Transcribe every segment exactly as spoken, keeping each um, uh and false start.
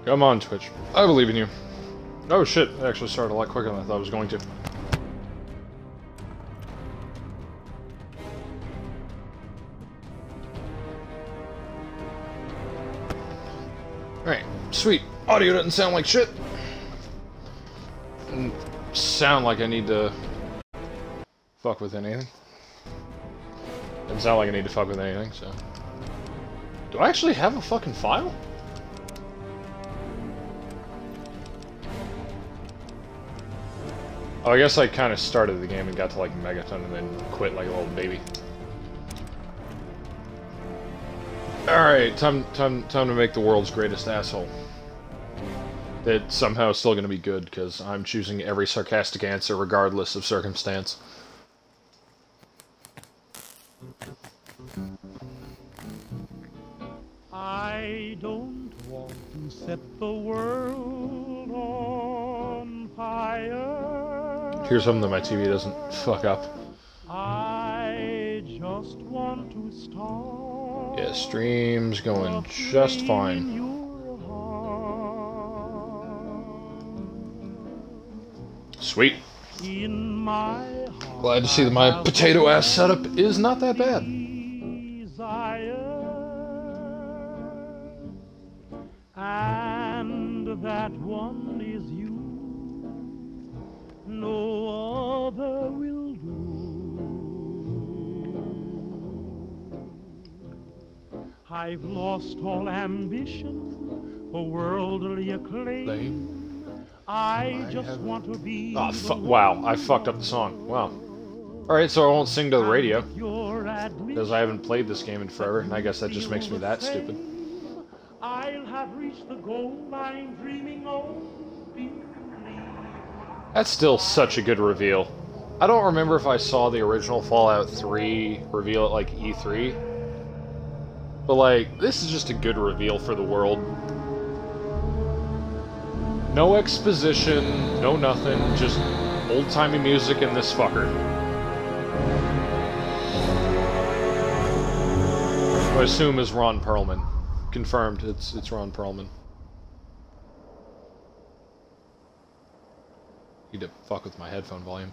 Come on, Twitch. I believe in you. Oh shit, it actually started a lot quicker than I thought it was going to. Alright, sweet. Audio doesn't sound like shit. Doesn't sound like I need to fuck with anything. Doesn't sound like I need to fuck with anything, so... Do I actually have a fucking file? Oh, I guess I kind of started the game and got to like Megaton and then quit like a little baby. Alright, time, time, time to make the world's greatest asshole. It's somehow still going to be good, because I'm choosing every sarcastic answer regardless of circumstance. I don't want to set the world on fire. Here's something that my T V doesn't fuck up. I just want to start. Yeah, stream's going just fine. Sweet. In my Glad to see that my potato ass setup is not that bad. And that one is you. No other will do. I've lost all ambition for worldly acclaim. I just want to be. Oh, fu wow, I fucked up the song. Wow. Alright, so I won't sing to the radio. Because I haven't played this game in forever, and I guess that just makes me that stupid. I'll have reached the goal I'm dreaming of. That's still such a good reveal. I don't remember if I saw the original Fallout three reveal at like E three. But like, this is just a good reveal for the world. No exposition, no nothing, just old-timey music and this fucker. Who I assume is Ron Perlman. Confirmed, it's it's Ron Perlman. Need to fuck with my headphone volume.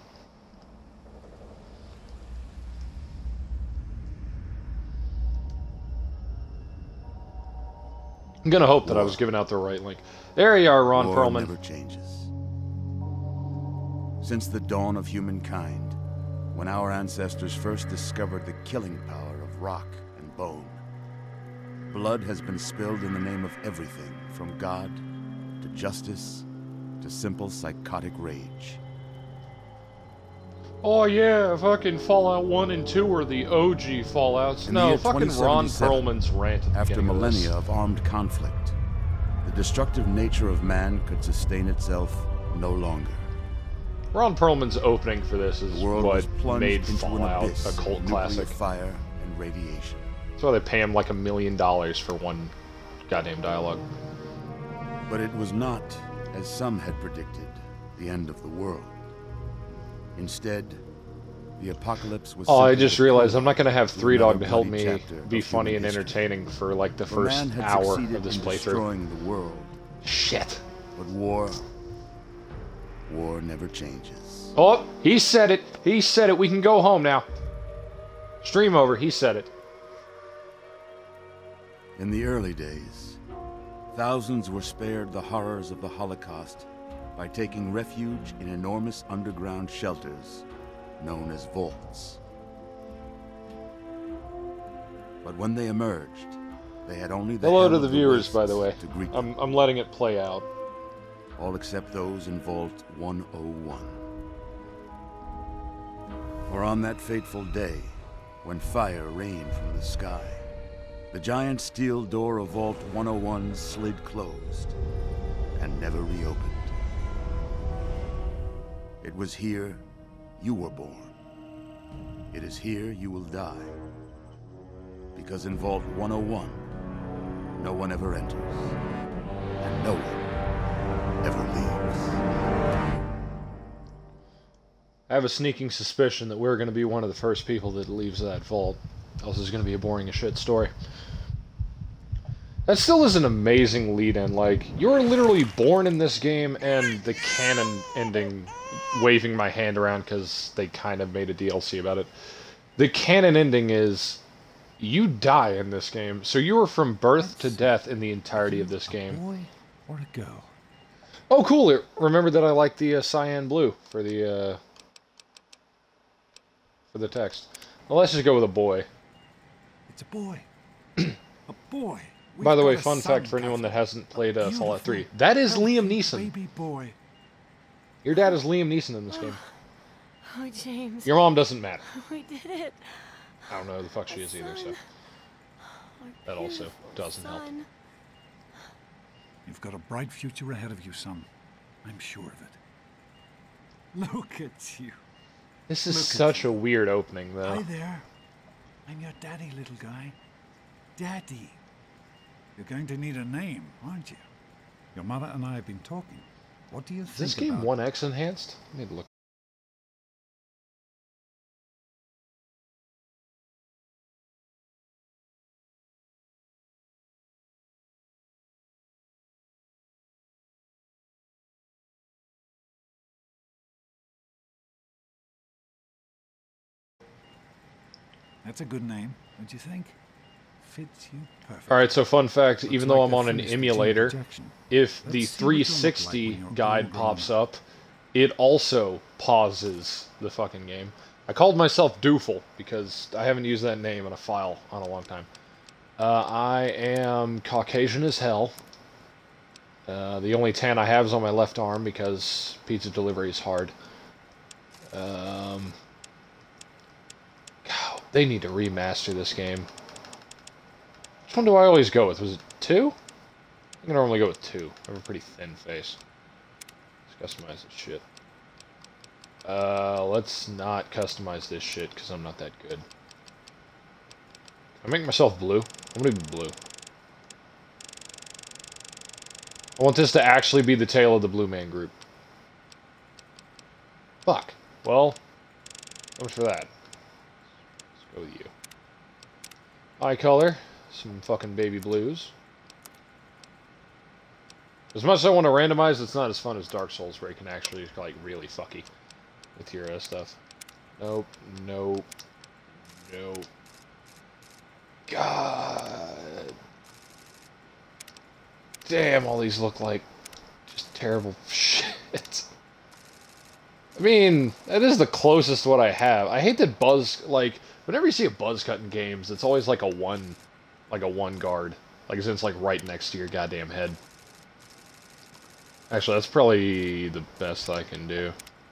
I'm gonna hope that I was giving out the right link. There you are, Ron War Perlman. Never changes. Since the dawn of humankind, when our ancestors first discovered the killing power of rock and bone, blood has been spilled in the name of everything, from God to justice to simple psychotic rage. Oh yeah, fucking Fallout one and two were the O G Fallouts. In the No, year fucking Ron twenty seventy-seven, Perlman's rant at the After beginning of this. millennia of armed conflict, the destructive nature of man could sustain itself no longer. Ron Perlman's opening for this is The world was what plunged made into Fallout an abyss a of cult nuclear classic. fire and radiation. That's why they pay him like a million dollars for one goddamn dialogue. But it was not, as some had predicted, the end of the world. Instead, the apocalypse was. Oh, I simply just the realized prologue I'm not gonna have to Three another Dog to help bloody me chapter be of funny human and history. entertaining for like the For first man had hour succeeded of this in playthrough. destroying the world. Shit. But war, war never changes. Oh, he said it. He said it. We can go home now. Stream over. He said it. In the early days, thousands were spared the horrors of the Holocaust by taking refuge in enormous underground shelters known as vaults. But when they emerged, they had only the Hello hell to of the viewers, by the wastes way. to greet them, I'm, I'm letting it play out. all except those in Vault one oh one. For on that fateful day, when fire rained from the sky, the giant steel door of Vault one oh one slid closed and never reopened. It was here you were born. It is here you will die. Because in Vault one oh one, no one ever enters, and no one ever leaves. I have a sneaking suspicion that we're going to be one of the first people that leaves that vault. Else it's going to be a boring as shit story. That still is an amazing lead-in. Like, you're literally born in this game, and the canon ending, waving my hand around because they kind of made a D L C about it. The canon ending is, you die in this game, so you are from birth to death in the entirety of this game. A boy or a girl? Oh, cool! Remember that I like the uh, cyan blue for the uh, for the text. Well, let's just go with a boy. It's a boy. A boy. We've By the got way, a fun son, fact for anyone that Catherine. hasn't played uh, Fallout three. Beautiful, That is healthy Liam Neeson. Baby boy. Your dad is Liam Neeson in this game. Oh, James. Your mom doesn't matter. We did it. I don't know who the fuck she is either, so that also doesn't help. Son. You've got a bright future ahead of you, son. I'm sure of it. Look at you. This is Look at such you. a weird opening, though. Hi there. I'm your daddy, little guy. Daddy. You're going to need a name, aren't you? Your mother and I have been talking. What do you Is think this game about... one X enhanced? I need to look. That's a good name, don't you think? Fits you perfect. Alright, so fun fact, Looks even like though I'm they've on an finished the gene emulator, projection. if the Let's see what you'll look like three when sixty you're guide all grown pops up, it also pauses the fucking game. I called myself Doofle, because I haven't used that name in a file on a long time. Uh, I am Caucasian as hell. Uh, the only tan I have is on my left arm, because pizza delivery is hard. Um... God, they need to remaster this game. Which one do I always go with? Was it two? I can normally go with two. I have a pretty thin face. Let's customize this shit. Uh, let's not customize this shit, because I'm not that good. Can I make myself blue? I'm gonna be blue. I want this to actually be the tale of the Blue Man Group. Fuck. Well, how much for that? Let's go with you. Eye color. Some fucking baby blues. As much as I want to randomize, it's not as fun as Dark Souls, where you can actually, like, really fucky with your uh, stuff. Nope, nope, nope. God. Damn, all these look like just terrible shit. I mean, that is the closest to what I have. I hate that buzz, like, whenever you see a buzz cut in games, it's always like a one, like a one guard. Like, as in it's like right next to your goddamn head. Actually, that's probably the best I can do.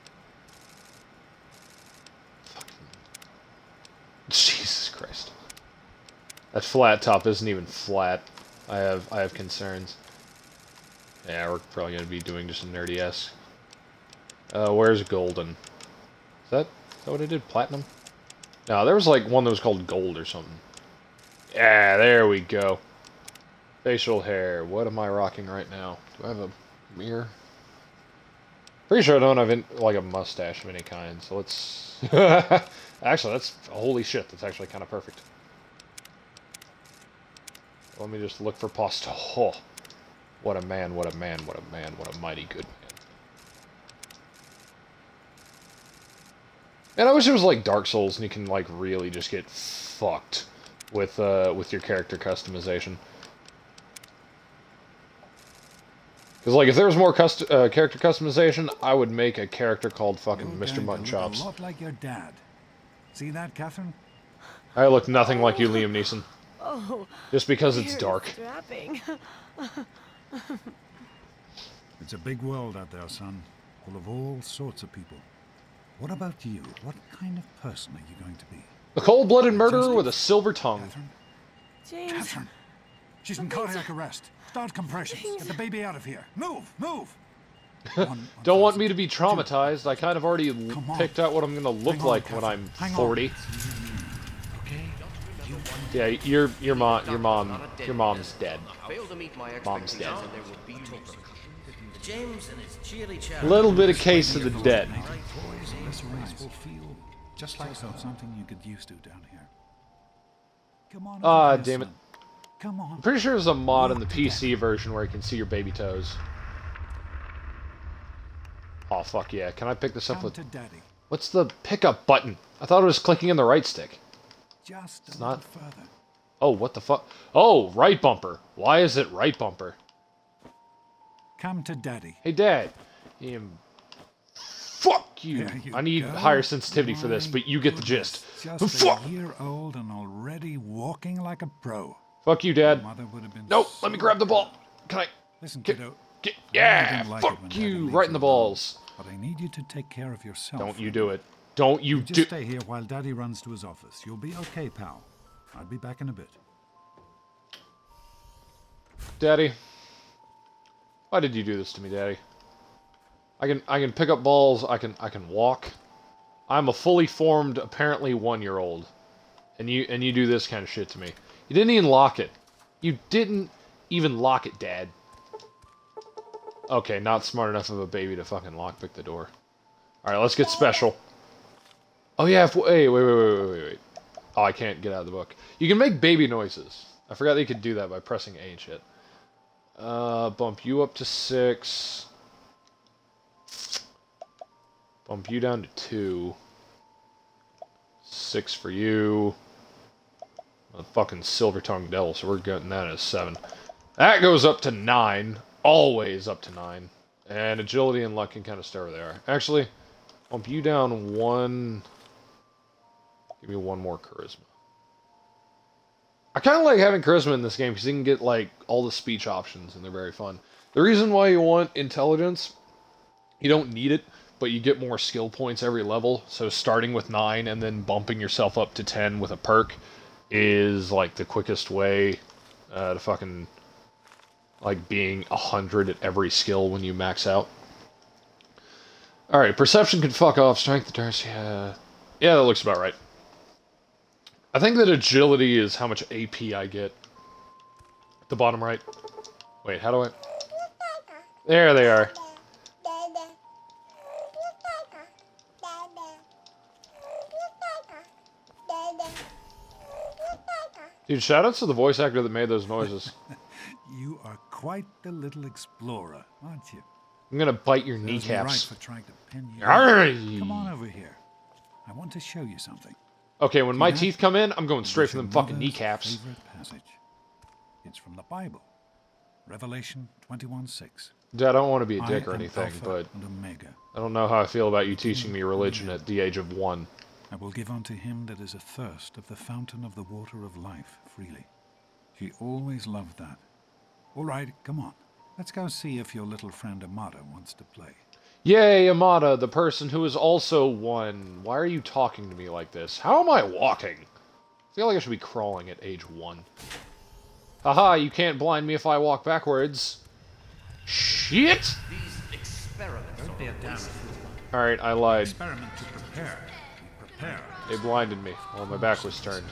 Fucking... Jesus Christ. That flat top isn't even flat. I have, I have concerns. Yeah, we're probably going to be doing just a nerdy-esque. Uh, where's Golden? Is that, is that what I did? Platinum? No, there was like one that was called Gold or something. Yeah, there we go. Facial hair. What am I rocking right now? Do I have a mirror? Pretty sure I don't have in, like a mustache of any kind, so let's... Actually, that's... Holy shit, that's actually kind of perfect. Let me just look for pasta. Oh, what a man, what a man, what a man, what a mighty good man. And I wish it was like Dark Souls and you can like really just get fucked with uh with your character customization. Because like if there was more cust uh, character customization, I would make a character called fucking You're Mister going Mutton to look Chops. A lot like your dad. See that, Catherine? I look nothing like you, Liam Neeson. Oh, Just because it's very dark. strapping. It's a big world out there, son. Full of all sorts of people. What about you? What kind of person are you going to be? A cold-blooded murderer Just- with a silver tongue. Catherine? James. Catherine! She's in cardiac arrest. Start compressions. Get the baby out of here. Move! Move! One- Don't want one me to be traumatized. I kind of already l- Come on. picked out what I'm going to look Hang on, like when Catherine. I'm Hang on. forty. Okay? You Yeah, your your mom your mom your mom's dead. Failed to meet my Mom's dead. expectations and there will be talk. James and his cheerly chat. A little bit of case of the dead. boys in this race will feel just like something you get used to down here. Come on. Ah, over here, damn it. son. Come on. I'm pretty sure there's a mod in the Walk to P C Daddy. version where you can see your baby toes. Oh, fuck yeah. Can I pick this up Come with... to Daddy. What's the pickup button? I thought it was clicking in the right stick. Just a It's little not. further. Oh, what the fuck? Oh, right bumper. Why is it right bumper? Come to Daddy. Hey, Dad. Um, fuck you. There you I need go. higher sensitivity for this, My but you get the gist. goodness, Just Fuck. a year old and already walking like a pro. Fuck you, Dad. Mother would have been Nope, so let me grab the ball. Can I... Listen, Get- kiddo. Get, I yeah, didn't like it when fuck Daddy you, leaves right in the you alone, balls. But I need you to take care of yourself. Don't you do it. Don't you Just do... stay here while Daddy runs to his office. You'll be okay, pal. I'll be back in a bit. Daddy. Why did you do this to me, Daddy? I can I can pick up balls, I can I can walk. I'm a fully formed, apparently one-year-old. And you and you do this kind of shit to me. You didn't even lock it. You didn't even lock it, Dad. Okay, not smart enough of a baby to fucking lockpick the door. Alright, let's get special. Oh yeah, if, hey, wait, wait, wait, wait, wait, wait. Oh, I can't get out of the book. You can make baby noises. I forgot that you could do that by pressing A and shit. Uh, bump you up to six. Bump you down to two. Six for you. A fucking silver-tongued devil, so we're getting that as seven. That goes up to nine. Always up to nine. And agility and luck can kind of stay where they are. Actually, bump you down one. Give me one more charisma. I kind of like having charisma in this game because you can get like all the speech options and they're very fun. The reason why you want intelligence, you don't need it, but you get more skill points every level. So starting with nine and then bumping yourself up to ten with a perk is like the quickest way uh, to fucking like being a hundred at every skill when you max out. Alright, perception can fuck off. Strength, endurance, yeah. Yeah, that looks about right. I think that agility is how much A P I get. At the bottom right. Wait, how do I... There they are. Dude, shoutouts to the voice actor that made those noises. You are quite the little explorer, aren't you? I'm gonna bite your Serves me right kneecaps. for trying to pin you. Arrgh! Come on over here. I want to show you something. Okay, when my Yeah? teeth come in, I'm going straight It's for them your fucking mother's kneecaps. favorite passage. It's from the Bible. Revelation twenty-one six. Dad, I don't want to be a dick I or am anything, Alpha but and Omega. I don't know how I feel about you teaching me religion at the age of one. I will give unto him that is athirst of the fountain of the water of life freely. She always loved that. All right, come on. Let's go see if your little friend Amada wants to play. Yay, Amada, the person who is also one. Why are you talking to me like this? How am I walking? I feel like I should be crawling at age one. Haha, you can't blind me if I walk backwards. Shit! These experiments Don't be a damn Alright, I lied. experiment to prepare. We prepare. They blinded me while my back was turned.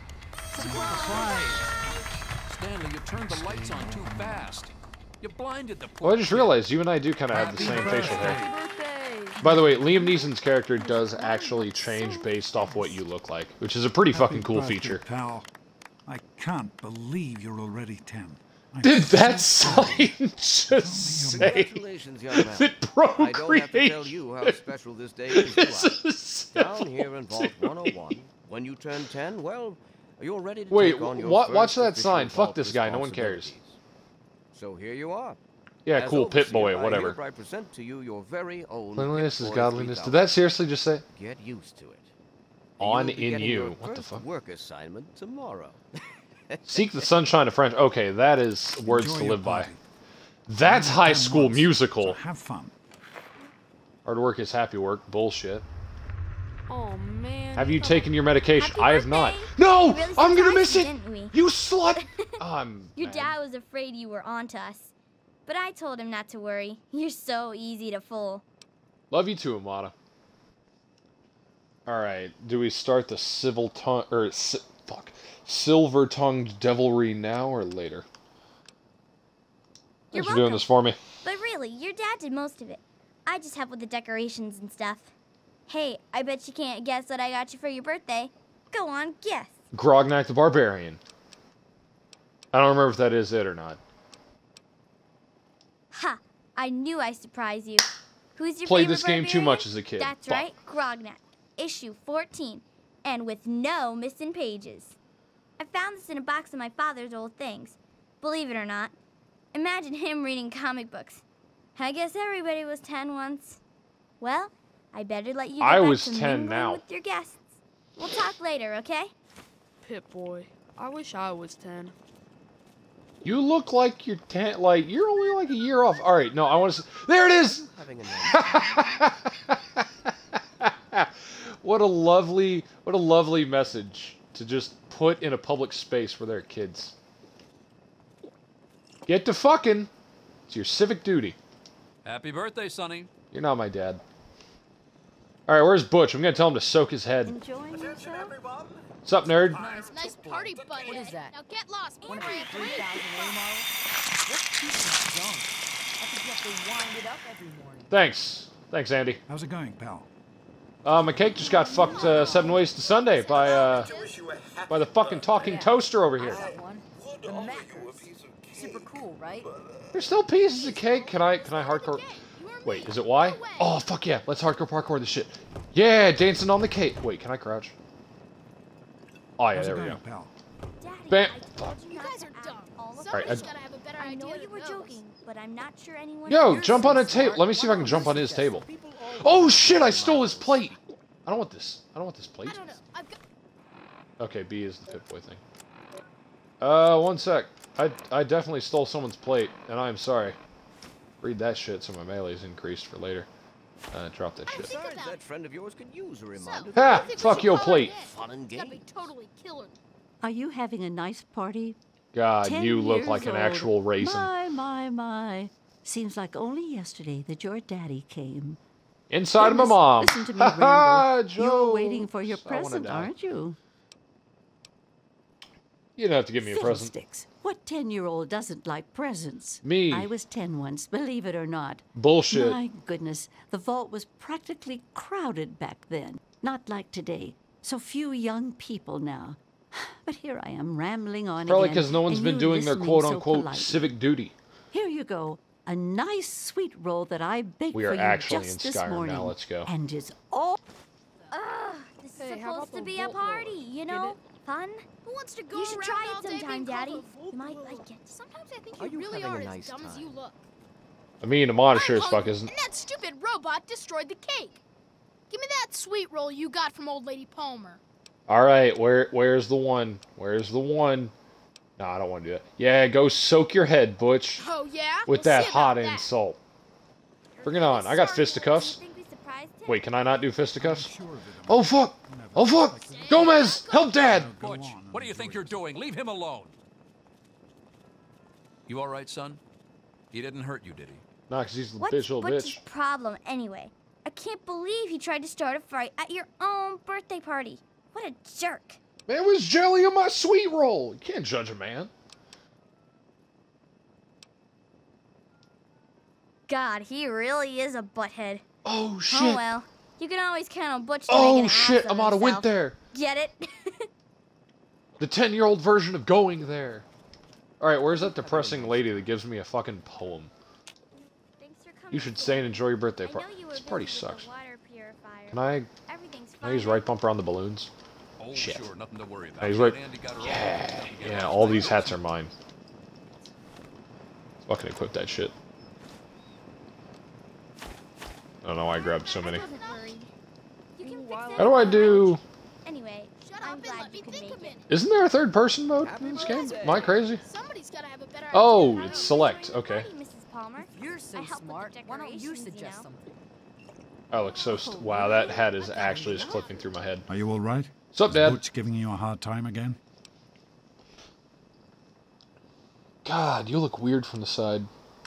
Stanley, you turned the lights on too fast. You blinded the poor Well, I just kid. realized you and I do kind of have the same facial hair. Happy birthday! By the way, Liam Neeson's character does actually change based off what you look like, which is a pretty fucking cool Happy feature. birthday, pal. I can't believe you're already ten. I'm Did that so proud. sign just say Congratulations, young man. that I don't have to tell procreation you how special this day is to is us. a Down here in Vault one oh one, when you turn ten, well, you're ready to Wait, take on your wa- first watch that official sign. Fuck vault this guy. No one cares. responsibilities. So here you are. Yeah, As cool, pit overseer, boy, I whatever. hereby present to you your very own Cleanliness is Pip Boy godliness. three Did thousand. that seriously just say? Get used to it. On You'll be in getting you. your What the first fuck? Work assignment tomorrow. Seek the sunshine of friendship. Okay, that is words Enjoy to your live by. party. That's I've High done School once, so Musical. have fun. Hard work is happy work. Bullshit. Oh man. Have you Oh. taken your medication? Happy I have not. birthday. No! We really I'm gonna surprised miss you, it! didn't we? You slut! I'm Your mad. dad was afraid you were onto us. But I told him not to worry. You're so easy to fool. Love you too, Amada. Alright, do we start the civil tongue or si fuck. Silver-tongued devilry now or later? You're Thanks for doing welcome. this for me. But really, your dad did most of it. I just help with the decorations and stuff. Hey, I bet you can't guess what I got you for your birthday. Go on, guess. Grognak the Barbarian. I don't remember if that is it or not. Ha! I knew I'd surprise you. Who's your Played favorite this game too barbarian? much as a kid. That's Fuck. right, Grognak. Issue fourteen. And with no missing pages. I found this in a box of my father's old things. Believe it or not. Imagine him reading comic books. I guess everybody was ten once. Well, I better let you get I back was to ten mingling now. with your guests. We'll talk later, okay? Pip-Boy, I wish I was ten. You look like you're ten. Like you're only like a year off. All right, no, I want to. There it is. Having a nice What a lovely, what a lovely message to just put in a public space where there are kids. Get to fucking. It's your civic duty. Happy birthday, Sonny. You're not my dad. All right, where's Butch? I'm gonna tell him to soak his head. Enjoying your show? What's up, nerd? Nice party, buddy. What is that? Now get lost. One of three thousand A models. What's cheap and junk? I think you have to wind it up every morning. Thanks, thanks, Andy. How's it going, pal? Uh, my cake just got fucked uh, seven ways to Sunday by uh, by the fucking talking toaster over here. One. The Mackers. Super cool, right? There's still pieces of cake. Can I can I hardcore? Wait, is it Y? Oh fuck yeah! Let's hardcore parkour this shit. Yeah, dancing on the cake. Wait, can I crouch? Oh yeah, How's there it we going, go. pal? Daddy, Bam. I told you You not guys to are act dumb. all of Alright, Somebody's I- gotta have a better I idea know you than were those. joking, but I'm not sure anyone. Yo, You're jump so on a table. smart. Let me see if I can jump on his table. Oh shit! I stole his plate. I don't want this. I don't want this plate. I don't know. I've got. Okay, B is the Pip-Boy thing. Uh, one sec. I I definitely stole someone's plate, and I am sorry. Read that shit so my melee's increased for later. Uh, drop that shit. Besides, that friend of yours could use a reminder. So, Ha! I think we Fuck should your call plate. it in. Fun and It's gotta be games. totally killer. Are you having a nice party? God, Ten you look years like an old. actual raisin. My, my, my. Seems like only yesterday that your daddy came. Inside of my Goodness, mom. Listen to me, Ha ha, Rambo. You're Joe. waiting for your I wanna present, die. aren't you? You don't have to give me a present. Fiddlesticks. What ten-year-old doesn't like presents? Me. I was ten once, believe it or not. Bullshit. My goodness, the vault was practically crowded back then. Not like today. So few young people now. But here I am rambling on Probably again, because no one's and been you doing their listening so quote-unquote politely. civic duty. Here you go. A nice sweet roll that I baked We are for you actually just in this Skyrim now. morning. Let's go. And it's all Ugh, this is Hey, how about supposed to the be a Volt party, Roller? you Get know? it? Fun? Who wants to go You should around try all it day sometime, being called Daddy. a You Volt might Roller? like it. Sometimes I think Are you you really having are a as nice dumb as time? you look. I mean, Amon sure I'm as fuck hungry, isn't. And that stupid robot destroyed the cake. Give me that sweet roll you got from old lady Palmer. All right, where where's the one? Where's the one? No, I don't want to do that. Yeah, go soak your head, Butch, Oh yeah? with We'll that see hot about that. insult. Bring it on. I got fisticuffs. You think we surprised him? Wait, can I not do fisticuffs? Sure of it, Oh fuck! Oh fuck! Gomez, help Dad! Go Butch, on what do you and think enjoy you're doing? Leave him alone. You all right, son? He didn't hurt you, did he? Nah, cause he's the What's bitch, little Butch's bitch. problem anyway? I can't believe he tried to start a fight at your own birthday party. What a jerk. Man, it was jelly in my sweet roll. You can't judge a man. God, he really is a butthead. Oh shit! Oh well. You can always count on Butch to make Oh an shit! ass of Amada went himself. there. Get it? The ten-year-old version of going there. All right, where's that depressing lady that gives me a fucking poem? Thanks for coming You should to stay and me. enjoy your birthday I know party. you were This party busy with sucks. the water purifier. Can I? Everything's Can I use fine. right bumper on the balloons? Oh, Shit. sure, nothing to worry about. Hey, he's right. Andy got her all Yeah, fixed up. You get yeah. it. All these hats are mine. Fucking equip that shit. I don't know why I grabbed so many. I wasn't worried. You can fix it How do I do? Anyway, Shut I'm up and glad let you me could think make a it. minute. Isn't there a third-person mode in this game? Am I crazy? Somebody's gotta have a better Oh, idea. it's select. Okay. Party, Missus Palmer. You're I so help with the smart. Why don't you decorations, you suggest know. something? I look so. St wow, that hat is actually just clipping through my head. Are you all right? What's up, Is Dad? Butch giving you a hard time again? God, you look weird from the side.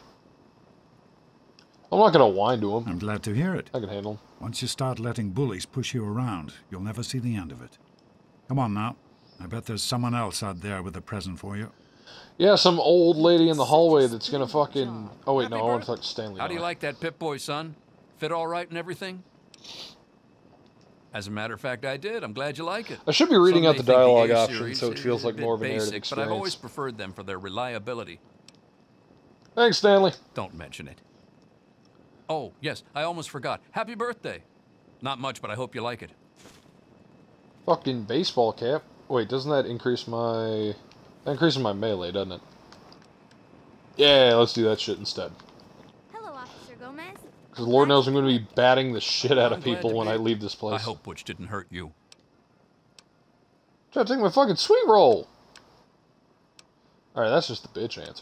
I'm not gonna whine to him. I'm glad to hear it. I can handle him. Once you start letting bullies push you around, you'll never see the end of it. Come on now. I bet there's someone else out there with a present for you. Yeah, some old lady in the hallway that's gonna fucking. Oh wait, no, I want to talk to Stanley. How do you now. like that Pip-Boy, son? Fit all right and everything? As a matter of fact, I did. I'm glad you like it. I should be reading Some out the may think dialogue A option series so it is feels like bit more of a narrative basic, but I've always experience. preferred them for their reliability. Thanks, Stanley. Don't mention it. Oh, yes, I almost forgot. Happy birthday. Not much, but I hope you like it. Fucking baseball cap. Wait, doesn't that increase my... That increases my melee, doesn't it? Yeah, let's do that shit instead. Hello, Officer Gomez. Because Lord knows I'm going to be batting the shit out of I'm glad people to when be- I leave this place. I hope Butch didn't hurt you. Try to take my fucking sweet roll! Alright, that's just the bitch answer.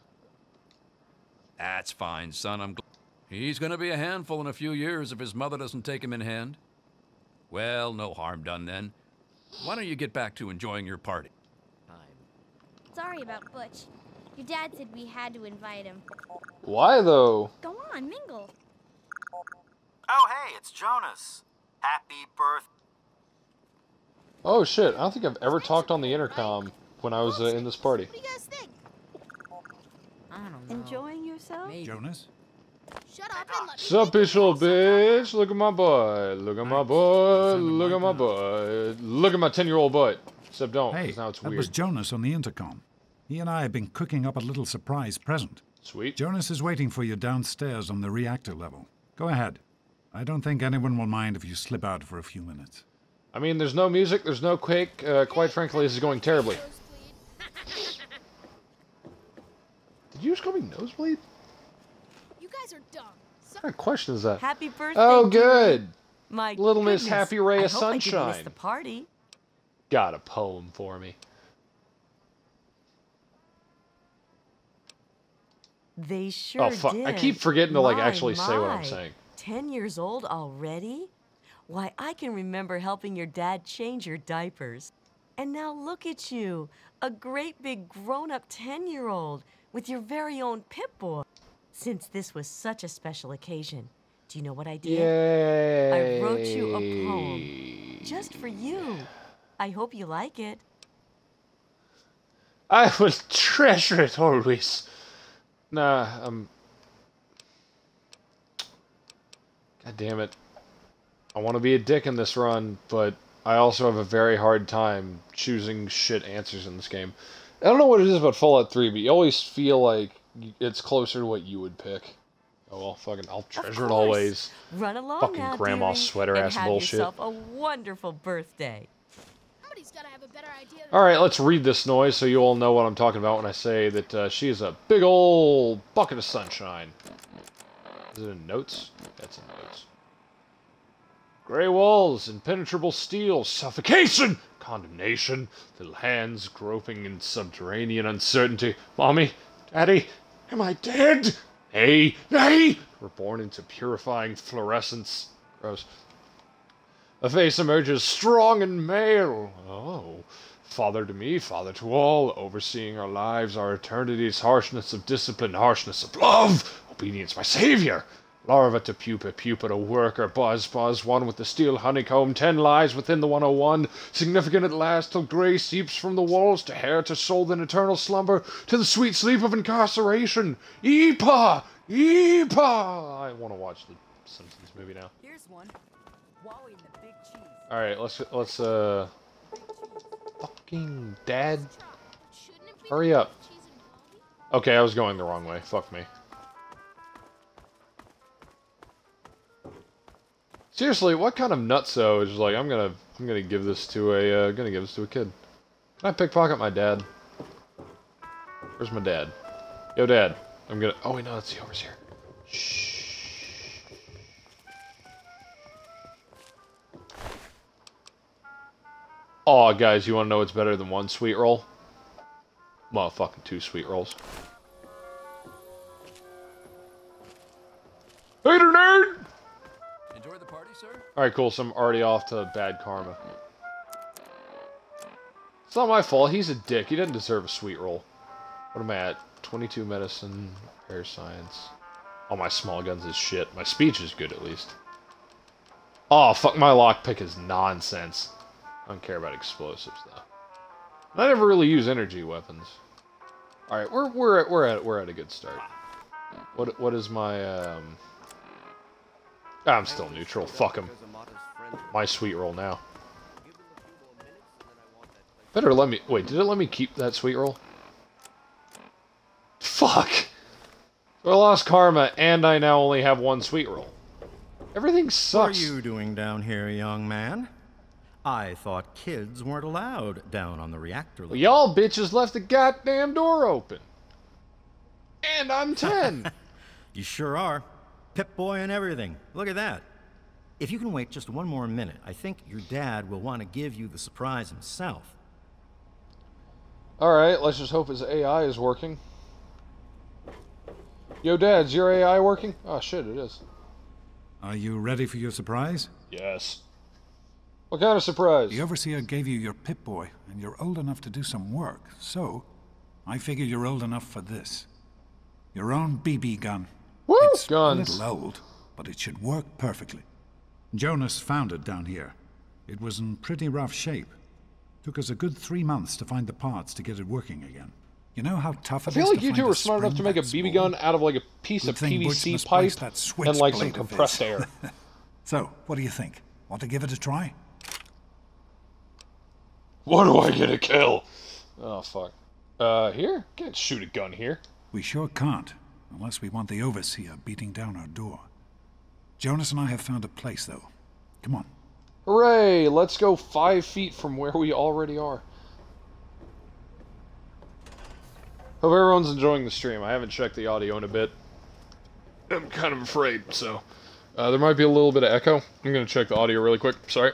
That's fine, son. I'm glad. He's gonna be a handful in a few years if his mother doesn't take him in hand. Well, no harm done then. Why don't you get back to enjoying your party? Sorry about Butch. Your dad said we had to invite him. Why, though? Go on, mingle. Oh, hey, it's Jonas. Happy birthday. Oh shit, I don't think I've ever talked on the intercom when I was uh, in this party. What do you guys think? I don't know. Enjoying yourself? Maybe. Jonas? Shut up and let me Sup, think bitch, little about it. bitch? Look at my butt. Look at my butt. Look at my butt. Look at my ten-year-old butt. Except don't, Hey, because now it's that weird. was Jonas on the intercom. He and I have been cooking up a little surprise present. Sweet. Jonas is waiting for you downstairs on the reactor level. Go ahead. I don't think anyone will mind if you slip out for a few minutes. I mean, there's no music, there's no quake. Uh, quite frankly, this is going terribly. Did you just call me nosebleed? You guys are dumb. What kind of question is that? Happy birthday, Oh, dear. good. My Little Miss goodness. Happy Ray I of hope I didn't miss Sunshine. the party. Got a poem for me. They sure Oh, fuck. did. I keep forgetting to, like, My, actually say what I'm my. saying. Ten years old already? Why, I can remember helping your dad change your diapers. And now look at you, a great big grown-up ten-year-old with your very own Pip-Boy. Since this was such a special occasion, do you know what I did? Yay. I wrote you a poem just for you. I hope you like it. I will treasure it always. Nah, um... God damn it. I want to be a dick in this run, but I also have a very hard time choosing shit answers in this game. I don't know what it is about Fallout three, but you always feel like it's closer to what you would pick. Oh well, fucking, I'll treasure it always. Run along Fucking now, grandma dearie, sweater and ass have bullshit. yourself a wonderful birthday. Somebody's gotta have a better idea. Alright, let's read this noise so you all know what I'm talking about when I say that uh, she is a big ol' bucket of sunshine. Is it in notes? That's in notes. Grey walls, impenetrable steel, suffocation, condemnation, little hands groping in subterranean uncertainty. Mommy, Daddy, am I dead? Nay, nay! We're born into purifying fluorescence. Gross. A face emerges strong and male. Oh. Father to me, father to all, overseeing our lives, our eternities, harshness of discipline, harshness of love, obedience, my savior. Larva to pupa, pupa to worker, buzz, buzz, one with the steel honeycomb, ten lies within the one oh one, significant at last till grey seeps from the walls, to hair, to soul, in eternal slumber, to the sweet sleep of incarceration. Eepa! Eepa! I want to watch the Simpsons movie now. Here's one. Wowie and the big cheese. Alright, let's, let's, uh... Fucking dad. Hurry up. Okay, I was going the wrong way. Fuck me. Seriously, what kind of nutso is like, I'm gonna, I'm gonna give this to a, uh, gonna give this to a kid. Can I pickpocket my dad? Where's my dad? Yo, Dad. I'm gonna, oh wait, no, let's see, over's here. Shh. Aw, guys, you wanna know what's better than one sweet roll? Motherfucking two sweet rolls. Later, nerd! Enjoy the party, sir? Alright, cool, so I'm already off to bad karma. It's not my fault, he's a dick. He doesn't deserve a sweet roll. What am I at? twenty-two medicine, air science. All my small guns is shit. My speech is good, at least. Oh, fuck, my lockpick is nonsense. I don't care about explosives, though. I never really use energy weapons. Alright, we're, we're, at, we're, at, we're at a good start. What, what is my, um... I'm still neutral. Fuck him. My sweet roll now. Better let me... Wait, did it let me keep that sweet roll? Fuck! I lost karma, and I now only have one sweet roll. Everything sucks. What are you doing down here, young man? I thought kids weren't allowed down on the reactor. Well, y'all bitches left the goddamn door open. And I'm ten. You sure are. Pip-Boy and everything. Look at that. If you can wait just one more minute, I think your dad will want to give you the surprise himself. Alright, let's just hope his A I is working. Yo, Dad, is your A I working? Oh, shit, it is. Are you ready for your surprise? Yes. What kind of surprise? The Overseer gave you your Pip-Boy, and you're old enough to do some work, so I figure you're old enough for this. Your own B B gun. Woo! It's Guns. a little old, but it should work perfectly. Jonas found it down here. It was in pretty rough shape. Took us a good three months to find the parts to get it working again. You know how tough it I is feel like to you find two a were smart enough to make a B B gun out of like a piece of Good thing P V Butch C must pipe place that and like some switchblade of compressed his. air. So, what do you think? Want to give it a try? What do I get a kill? Oh, fuck. Uh, here? Can't shoot a gun here. We sure can't, unless we want the Overseer beating down our door. Jonas and I have found a place, though. Come on. Hooray! Let's go five feet from where we already are. Hope everyone's enjoying the stream. I haven't checked the audio in a bit. I'm kind of afraid, so... Uh, there might be a little bit of echo. I'm gonna check the audio really quick. Sorry.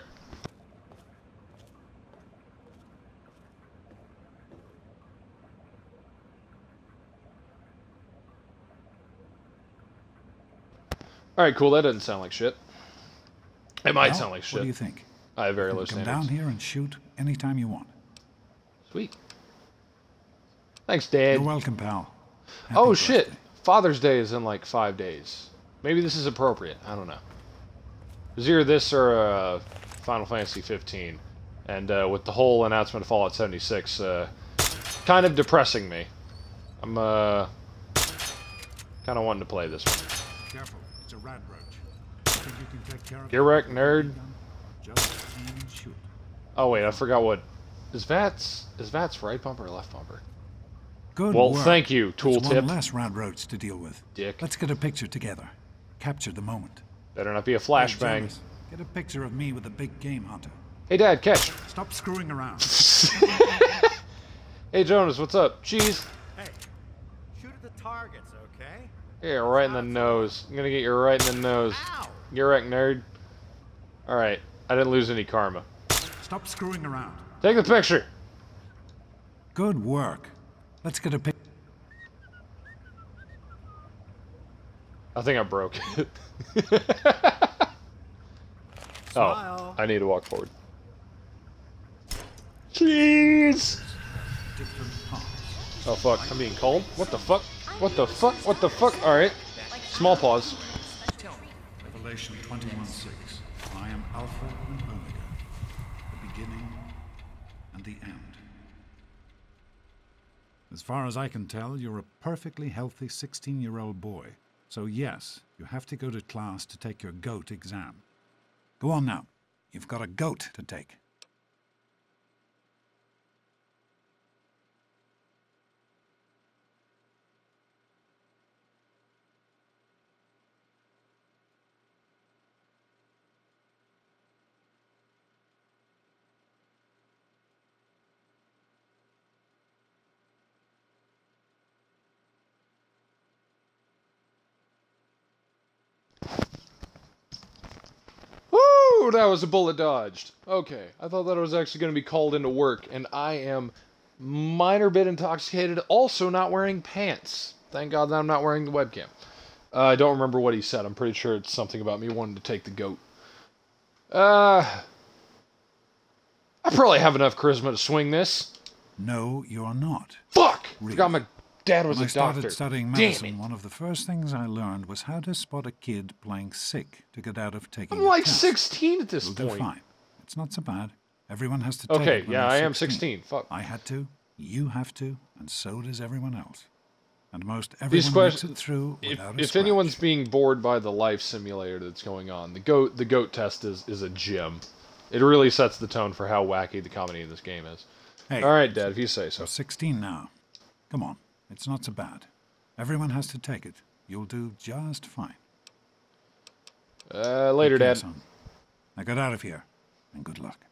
Alright, cool. That doesn't sound like shit. It might Well, sound like shit. What do you think? I have very You low can come standards. down here and shoot anytime you want. Sweet. Thanks, Dad. You're welcome, pal. Happy Oh, birthday. shit. Father's Day is in like five days. Maybe this is appropriate. I don't know. It was either this or uh, Final Fantasy fifteen. And uh, with the whole announcement of Fallout seventy-six, uh, kind of depressing me. I'm uh, kind of wanting to play this one. Careful, it's a rad roach. I think you can take care of Get wrecked, nerd. Just aim and shoot. Oh wait, I forgot what. Is Vats is Vats right bumper or left bumper? Good Well, work. thank you, That's tooltip. one less rad roach to deal with. Dick. Let's get a picture together. Capture the moment. Better not be a Hey, flashbang. Jonas, get a picture of me with a big game hunter. Hey, Dad, catch. Stop screwing around. Hey, Jonas, what's up? Cheese. Hey, shoot at the targets, okay? Yeah, right in the nose. I'm gonna get you right in the nose. Get wrecked, nerd. Alright, I didn't lose any karma. Stop screwing around. Take the picture. Good work. Let's get a pic. I think I broke it. Oh, I need to walk forward. Cheese! Oh fuck, I'm being called? What the fuck? What the fuck? What the fuck? Alright. Small pause. Revelation twenty-one six. I am Alpha and Omega, the beginning and the end. As far as I can tell, you're a perfectly healthy sixteen-year-old boy. So yes, you have to go to class to take your GOAT exam. Go on now. You've got a GOAT to take. Woo! That was a bullet dodged. Okay, I thought that I was actually going to be called into work, and I am minor bit intoxicated, also not wearing pants. Thank God that I'm not wearing the webcam. Uh, I don't remember what he said. I'm pretty sure it's something about me wanting to take the goat. Uh, I probably have enough charisma to swing this. No, you're not. Fuck! Really. Forgot my dad was when a I started doctor. studying Damn medicine, it. one of the first things I learned was how to spot a kid playing sick to get out of taking I'm a like test. sixteen at this You'll do point. fine. It's not so bad. Everyone has to take Okay, it when yeah, they're I am sixteen. Fuck. I had to, you have to, and so does everyone else. And most These everyone makes questions, it through if, without a if scratch. anyone's being bored by the life simulator that's going on, the goat the goat test is, is a gem. It really sets the tone for how wacky the comedy in this game is. Hey, all right, Dad, if you say so. You're sixteen now. Come on, it's not so bad. Everyone has to take it. You'll do just fine. Uh, later, Take care, Dad. son. Now get out of here, and good luck.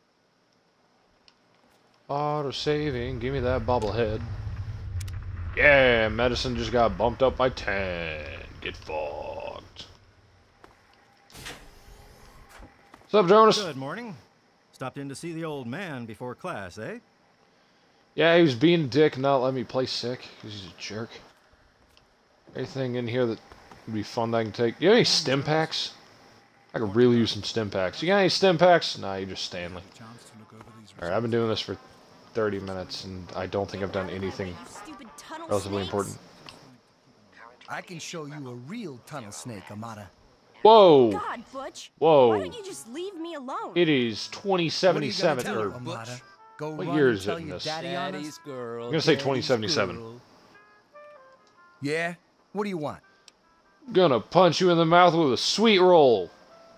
Auto saving, give me that bobblehead. Yeah, medicine just got bumped up by ten. Get fucked. What's up, Jonas? Good morning. Stopped in to see the old man before class, eh? Yeah, he was being a dick and not letting me play sick, because he's a jerk. Anything in here that would be fun that I can take? You got any stim packs? I could really use some stim packs. You got any stim packs? Nah, you're just Stanley. Alright, I've been doing this for thirty minutes, and I don't think I've done anything relatively important. I can show you a real tunnel snake, Amata. Whoa! God, Butch. Whoa! Why don't you just leave me alone? It is twenty seventy-seven, What are you or... gonna tell her, Amata? Go What run year and is tell it in your this? daddy on us? Daddy's girl. I'm gonna say daddy's twenty seventy-seven. girl. Yeah? What do you want? Gonna punch you in the mouth with a sweet roll.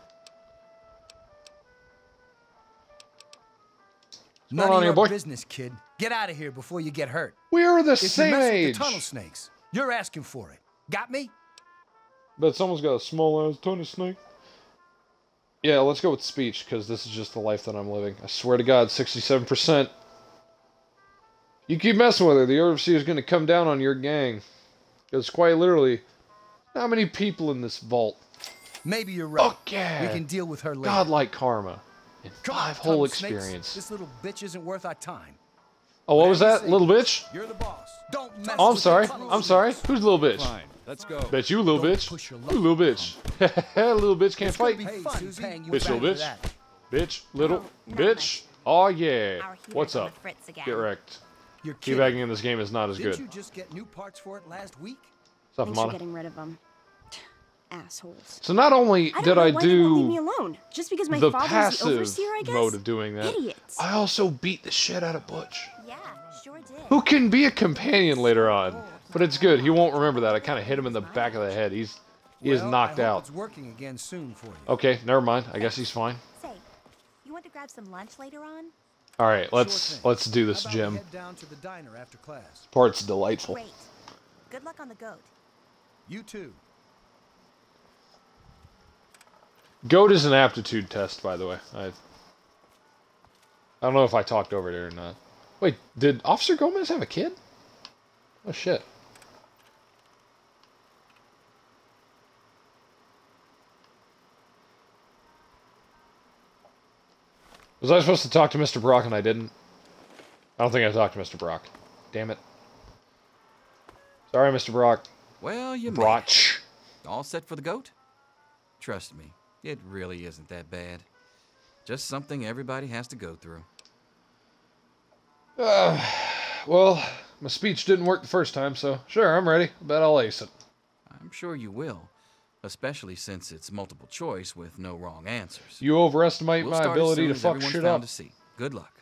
None going on of here, your boy? business, kid. Get out of here before you get hurt. We are the if same you mess age. With the tunnel snakes, you're asking for it. Got me? Bet someone's got a small ass Tony Snake. Yeah, let's go with speech, because this is just the life that I'm living. I swear to God, sixty-seven percent. You keep messing with her, the overseer is going to come down on your gang. Because quite literally, how many people in this vault? Maybe you're right. Oh, yeah. We can deal with her later. Godlike karma. In Come five on, whole tunnel experience. Snakes. This little bitch isn't worth our time. Oh, what was Whatever that? you Little say. bitch? You're the boss. Don't mess Oh, I'm with sorry. the tunnel I'm sorry. snakes. Who's little bitch? Fine, let's go. Bet you, little Don't bitch. push your You little bitch. little bitch can't It's gonna fight. be fun paying you Bitch, back little for bitch. that. Bitch, little Oh, not bitch. Oh yeah. Our heater's What's on up? the fritz again. Get wrecked. You're kidding. Teabagging in this game is not as Didn't good. you just get new parts for it last week? What's up, Thanks for Mata? getting rid of them. Assholes. So not only I don't did know I why they won't leave me do alone. Just because my the father's the passive overseer, I guess? mode of doing that, Idiots. I also beat the shit out of Butch, Yeah, sure did. who can be a companion later on. But it's good. He won't remember that. I kind of hit him in the back of the head. He's he is Well, knocked I hope out. It's working again soon for you. Okay, never mind. I guess he's fine. Say, you want to grab some lunch later on? All right, let's Sure thing. let's do this, How about we Jim. head down to the diner after class? Part's delightful. Great. Good luck on the goat. You too. Goat is an aptitude test, by the way. I I don't know if I talked over it or not. Wait, did Officer Gomez have a kid? Oh shit. Was I supposed to talk to Mister Brock and I didn't? I don't think I talked to Mister Brock. Damn it. Sorry, Mister Brock. Well, you made Brock. it. All set for the goat? Trust me, it really isn't that bad. Just something everybody has to go through. Uh, well, my speech didn't work the first time, so sure, I'm ready. I bet I'll ace it. I'm sure you will, especially since it's multiple choice with no wrong answers. You overestimate We'll my start as ability soon to as fuck everyone's shit found up. a seat. Good luck.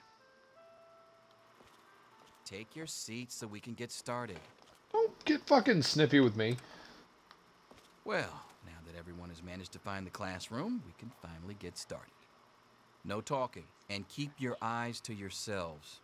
Take your seats so we can get started. Don't get fucking snippy with me. Well, now that everyone has managed to find the classroom, we can finally get started. No talking, and keep your eyes to yourselves.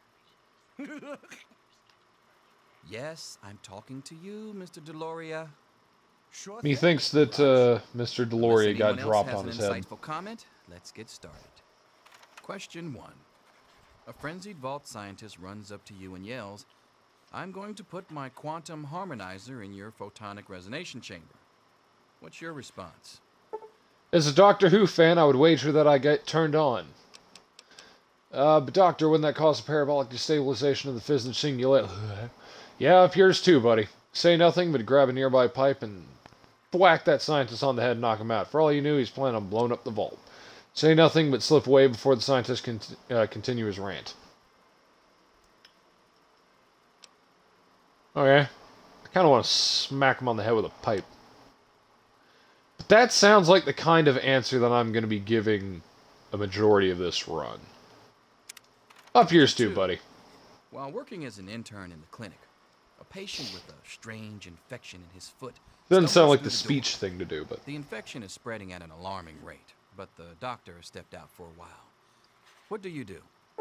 Yes, I'm talking to you, Mister Deloria. Sure He thing. thinks that uh, Mister Unless Deloria got anyone else dropped has on an his head. insightful comment, let's get started. Question one. A frenzied vault scientist runs up to you and yells, "I'm going to put my quantum harmonizer in your photonic resonation chamber." What's your response? As a Doctor Who fan, I would wager that I get turned on. Uh, but Doctor, wouldn't that cause a parabolic destabilization of the physics singularity? Yeah, appears too, buddy. Say nothing, but grab a nearby pipe and whack that scientist on the head and knock him out. For all you knew, he's planning on blowing up the vault. Say nothing, but slip away before the scientist can uh, continue his rant. Okay. I kind of want to smack him on the head with a pipe. But that sounds like the kind of answer that I'm going to be giving a majority of this run. Up yours too, buddy. While working as an intern in the clinic, a patient with a strange infection in his foot. Doesn't sound stumbles like through the door. speech thing to do, but... The infection is spreading at an alarming rate, but the doctor has stepped out for a while. What do you do?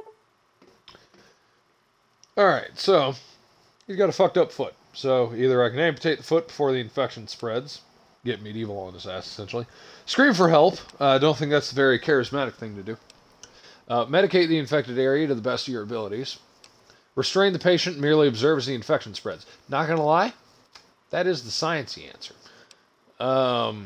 Alright, so... he's got a fucked up foot. So, either I can amputate the foot before the infection spreads. Get medieval on his ass, essentially. Scream for help. I uh, don't think that's a very charismatic thing to do. Uh, medicate the infected area to the best of your abilities. Restrain the patient, merely observe as the infection spreads. Not gonna lie, that is the sciencey answer. Um,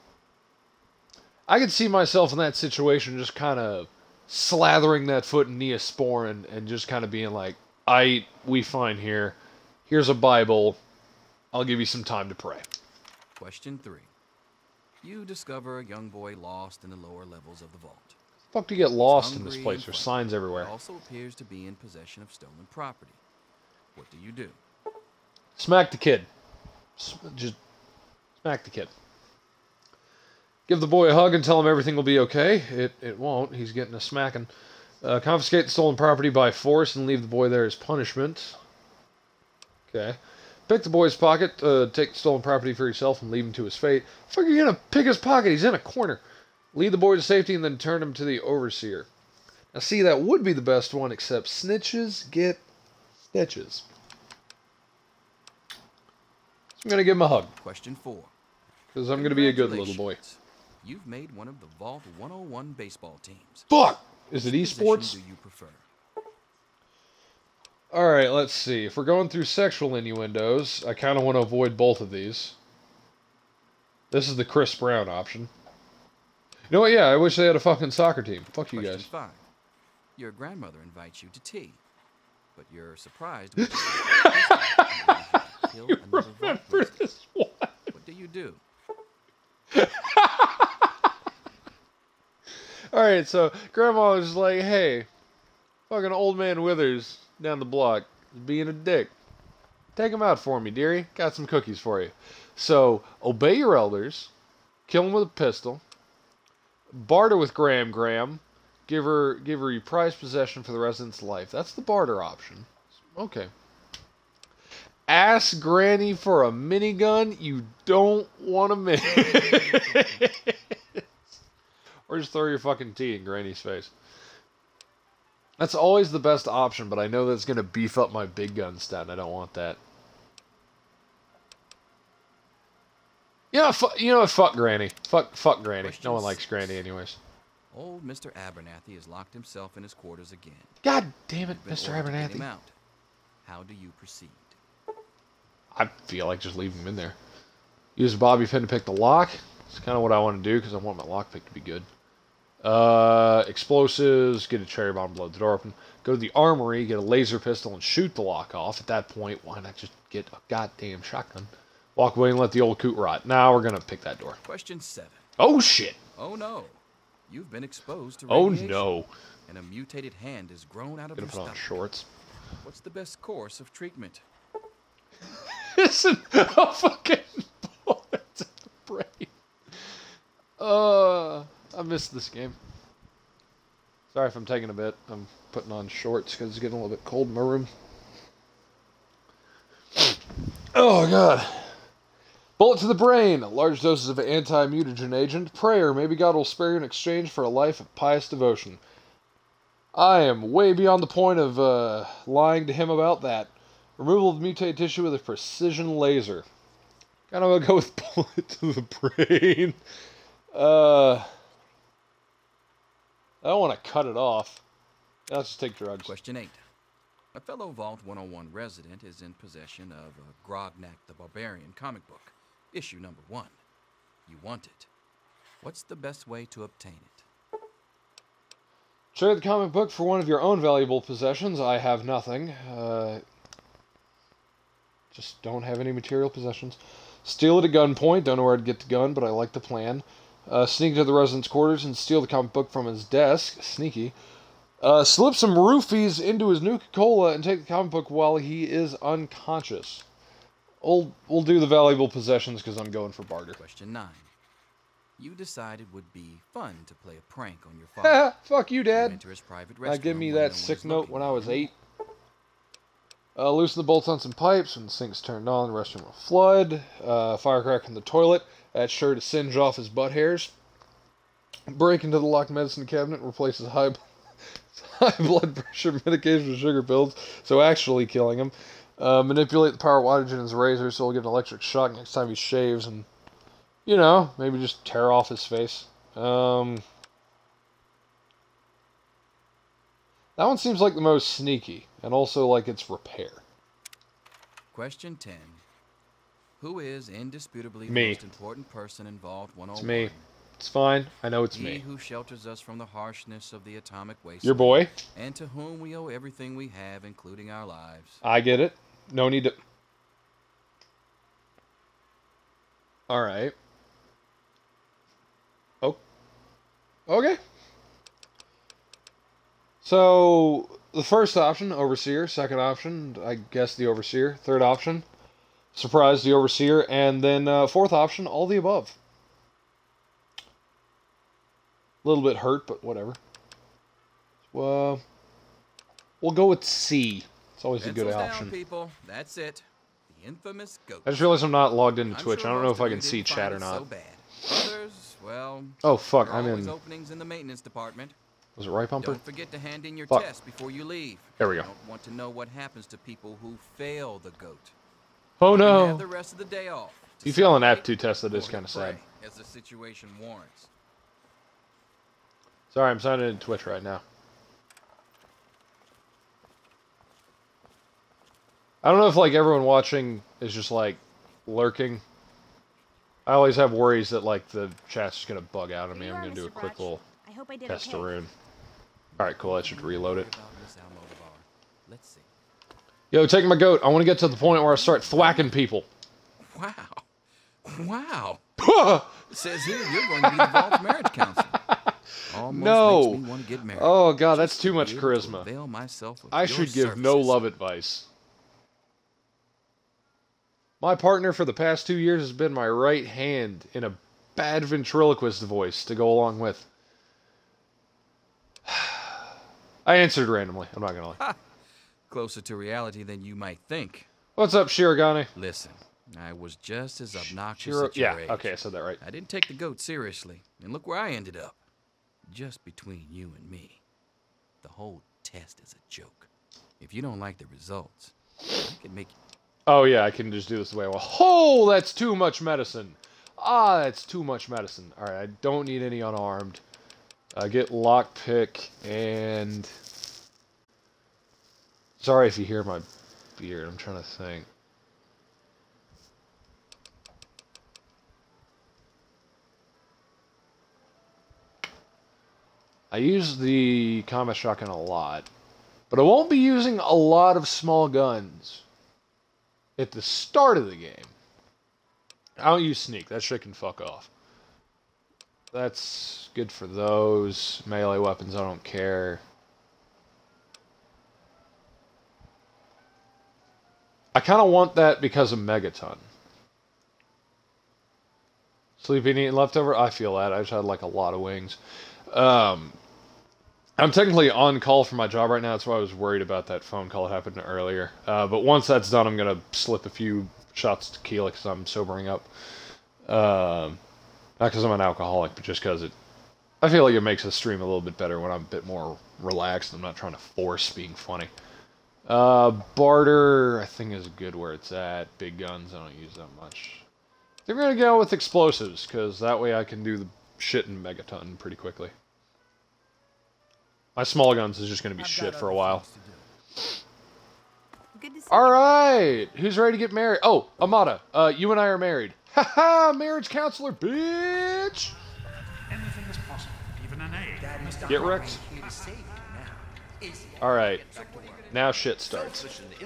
I could see myself in that situation just kind of slathering that foot in Neosporin and just kind of being like, I, we fine here. Here's a Bible. I'll give you some time to pray. Question three. You discover a young boy lost in the lower levels of the vault. Fuck do you get lost in this place? There's signs everywhere. Also appears to be in possession of stolen property. What do you do? Smack the kid. Just smack the kid. Give the boy a hug and tell him everything will be okay. It it won't. He's getting a smacking. Uh, confiscate the stolen property by force and leave the boy there as punishment. Okay. Pick the boy's pocket, uh, take the stolen property for yourself, and leave him to his fate. Fuck, you're gonna pick his pocket? He's in a corner. Lead the boy to safety and then turn him to the overseer. Now, see, that would be the best one, except snitches get stitches. So I'm gonna give him a hug. Question four. Because I'm gonna be a good little boy. You've made one of the Vault one oh one baseball teams. Fuck! Is it Which esports? position do you prefer? Alright, let's see. If we're going through sexual innuendos, I kind of want to avoid both of these. This is the Chris Brown option. You know what? Yeah, I wish they had a fucking soccer team. Fuck you Question guys. five. Your grandmother invites you to tea, but you're surprised when you You remember this one? What do you do? Alright, so Grandma was like, hey, fucking old man Withers down the block is being a dick. Take him out for me, dearie. Got some cookies for you. So, obey your elders, kill him with a pistol, barter with Graham Graham, give her give her your prized possession for the rest of its life. That's the barter option. Okay. Ask Granny for a minigun you don't want to miss. Or just throw your fucking tea in Granny's face. That's always the best option, but I know that's going to beef up my big gun stat, and I don't want that. You know, fu- you know what? Fuck Granny. Fuck, fuck Granny. Question No one likes six. Granny anyways. Old Mister Abernathy has locked himself in his quarters again. God damn it, You've been Mister ordered to get Abernathy. him out. How do you proceed? I feel like just leaving him in there. Use a bobby pin to pick the lock. It's kind of what I want to do because I want my lockpick to be good. Uh, explosives, get a cherry bomb, blow the door open. Go to the armory, get a laser pistol, and shoot the lock off. At that point, why not just get a goddamn shotgun? Walk away and let the old coot rot. Now we're gonna pick that door. Question seven. Oh shit! Oh no. You've been exposed to Oh radiation. no! And a mutated hand has grown out of Gonna your put on stomach. shorts. What's the best course of treatment? Listen, a fucking bullet to the brain. Uh, I missed this game. Sorry if I'm taking a bit. I'm putting on shorts because it's getting a little bit cold in my room. Oh, God. Bullet to the brain. Large doses of anti-mutagen agent. Prayer. Maybe God will spare you in exchange for a life of pious devotion. I am way beyond the point of uh, lying to him about that. Removal of mutated tissue with a precision laser. Kind of gonna go with bullet to the brain. Uh, I don't want to cut it off. Let's just take drugs. Question eight. A fellow Vault one oh one resident is in possession of a Grognak the Barbarian comic book, issue number one. You want it. What's the best way to obtain it? Trade the comic book for one of your own valuable possessions. I have nothing. Uh, just don't have any material possessions. Steal it at gunpoint. Don't know where I'd get the gun, but I like the plan. Uh, sneak into the resident's quarters and steal the comic book from his desk. Sneaky. Uh, slip some roofies into his Nuka-Cola and take the comic book while he is unconscious. We'll, we'll do the valuable possessions because I'm going for barter. Question nine. You decided it would be fun to play a prank on your father. Fuck you, Dad. You enter his private Uh, give restroom me when that no sick one's note looking. when I was eight. Uh, loosen the bolts on some pipes. When the sink's turned on, the restroom will flood. Uh, firecracker in the toilet. That's sure to singe off his butt hairs. Break into the locked medicine cabinet. Replaces high, high blood pressure medication with sugar pills. So actually killing him. Uh, manipulate the power wattage in his razor so he'll get an electric shock next time he shaves. And, you know, maybe just tear off his face. Um... That one seems like the most sneaky, and also like it's repair. Question ten. Who is indisputably the Me. most important person involved one oh one? It's me. It's fine. I know it's he me. who shelters us from the harshness of the atomic waste. Your boy. And to whom we owe everything we have, including our lives. I get it. No need to... Alright. Oh. Okay. So, the first option, Overseer. Second option, I guess the Overseer. Third option, surprise the Overseer. And then uh, fourth option, all the above. A little bit hurt, but whatever. Well, we'll go with C. It's always a good Pencils down, option. people. That's it. The infamous goat. I just realized I'm not logged into I'm Twitch. sure I don't know most if I of can you see didn't chat or find it not. So bad. Others, well, Oh, fuck, there are I'm always in... openings in the maintenance department. Was it right bumper? Don't forget to hand in your Fuck. test before you leave. There we go. I don't want to know what happens to people who fail the goat. Oh You can no! have the rest of the day off. You feel an aptitude test that is kind of sad. As the situation warrants. Sorry, I'm signing into Twitch right now. I don't know if like everyone watching is just like lurking. I always have worries that like the chat's just gonna bug out on me. I'm gonna do a quick little I hope I did test okay. a rune. Alright, cool, I should reload it. Let's see. Yo, taking my goat. I want to get to the point where I start thwacking people. Wow. Wow. It says here you're going to be the Vault's marriage counselor. Almost No. makes me want to get married. Oh god, that's Just too to much be able to charisma. avail myself of I your should give no services. love advice. My partner for the past two years has been my right hand in a bad ventriloquist voice to go along with. I answered randomly, I'm not gonna lie. Closer to reality than you might think. What's up, Shirogane? Listen, I was just as obnoxious Shiro- at your yeah, age. okay, I said that right. I didn't take the goat seriously, and look where I ended up. Just between you and me. The whole test is a joke. If you don't like the results, I can make you... Oh yeah, I can just do this the way I want. Oh, that's too much medicine. Ah, that's too much medicine. Alright, I don't need any unarmed. I get lockpick and... Sorry if you hear my beard, I'm trying to think. I use the combat shotgun a lot, but I won't be using a lot of small guns at the start of the game. I don't use sneak, that shit can fuck off. That's good for those. Melee weapons, I don't care. I kind of want that because of Megaton. Sleeping, eating, leftover, I feel that. I just had like a lot of wings. Um, I'm technically on call for my job right now. That's why I was worried about that phone call that happened earlier. Uh, but once that's done, I'm going to slip a few shots of tequila because I'm sobering up. Um, not because I'm an alcoholic, but just because it... I feel like it makes the stream a little bit better when I'm a bit more relaxed. I'm not trying to force being funny. Uh, barter, I think is good where it's at. Big guns, I don't use that much. I think we're going to go with explosives, because that way I can do the shit in Megaton pretty quickly. My small guns is just going to be shit for a while. Alright! Who's ready to get married? Oh, Amada, uh, you and I are married. Haha, marriage counselor, bitch! Anything is possible, even an A. Get wrecked. Alright, now shit starts.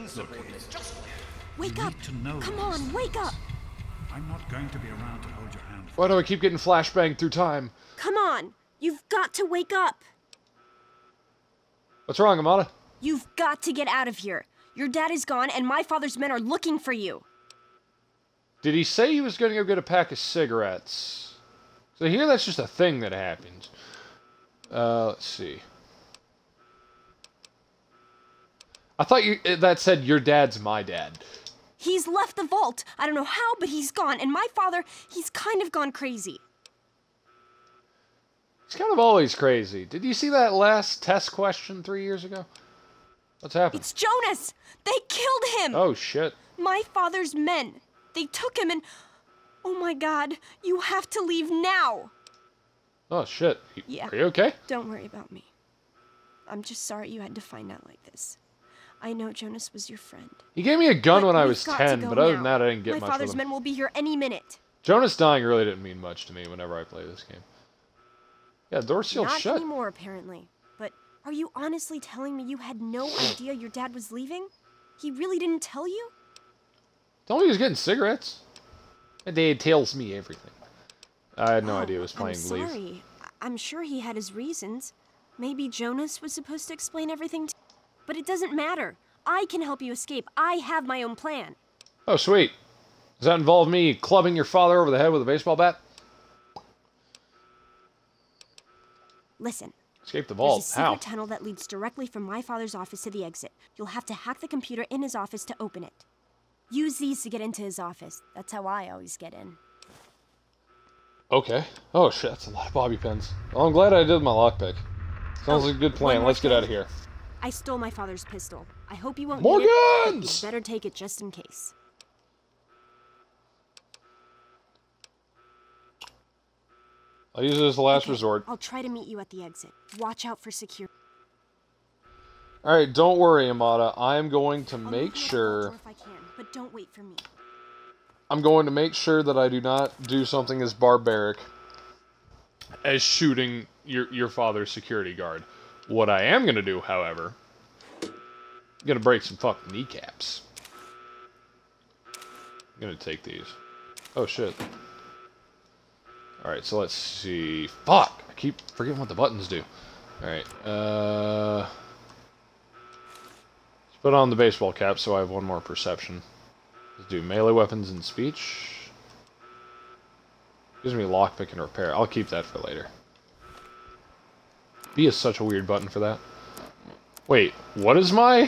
Wake You up! need to know Come this. on, wake up! I'm not going to be around to hold your hand. Why do I keep getting flashbanged through time? Come on! You've got to wake up! What's wrong, Amada? You've got to get out of here. Your dad is gone, and my father's men are looking for you. Did he say he was going to go get a pack of cigarettes? So here that's just a thing that happens. Uh, let's see. I thought you that said your dad's my dad. He's left the vault. I don't know how, but he's gone. And my father, he's kind of gone crazy. He's kind of always crazy. Did you see that last test question three years ago? What's happened? It's Jonas! They killed him! Oh, shit. My father's men. They took him and... Oh my god, you have to leave now! Oh, shit. You, yeah. Are you okay? Don't worry about me. I'm just sorry you had to find out like this. I know Jonas was your friend. He gave me a gun but when I we've was got ten, to go but other now. than that, I didn't get my much with My father's him. men will be here any minute. Jonas dying really didn't mean much to me whenever I play this game. Yeah, door's sealed Not shut. anymore, apparently. But are you honestly telling me you had no idea your dad was leaving? He really didn't tell you? Told me he was getting cigarettes. My dad tells me everything. I had no oh, idea he was planning I'm to leave. sorry. I- I'm sure he had his reasons. Maybe Jonas was supposed to explain everything to you. But it doesn't matter. I can help you escape. I have my own plan. Oh, sweet. Does that involve me clubbing your father over the head with a baseball bat? Listen. Escape the vault. There's a secret How? tunnel that leads directly from my father's office to the exit. You'll have to hack the computer in his office to open it. Use these to get into his office. That's how I always get in. Okay. Oh, shit. That's a lot of bobby pins. Well, I'm glad I did my lockpick. Sounds Oh, like a good plan. one more Let's get thing. out of here. I stole my father's pistol. I hope you won't More need it, but guns! you'd better take it just in case. I'll use it as the last Okay, resort. I'll try to meet you at the exit. Watch out for security. Alright, don't worry, Amada. I'm going to I'll make move you sure... if I can, but don't wait for me. I'm going to make sure that I do not do something as barbaric as shooting your, your father's security guard. What I am going to do, however... I'm going to break some fucking kneecaps. I'm going to take these. Oh, shit. Alright, so let's see... Fuck! I keep forgetting what the buttons do. Alright, uh... let's put on the baseball cap so I have one more perception. Let's do melee weapons and speech. Gives me lockpick and repair. I'll keep that for later. B is such a weird button for that. Wait, what is my...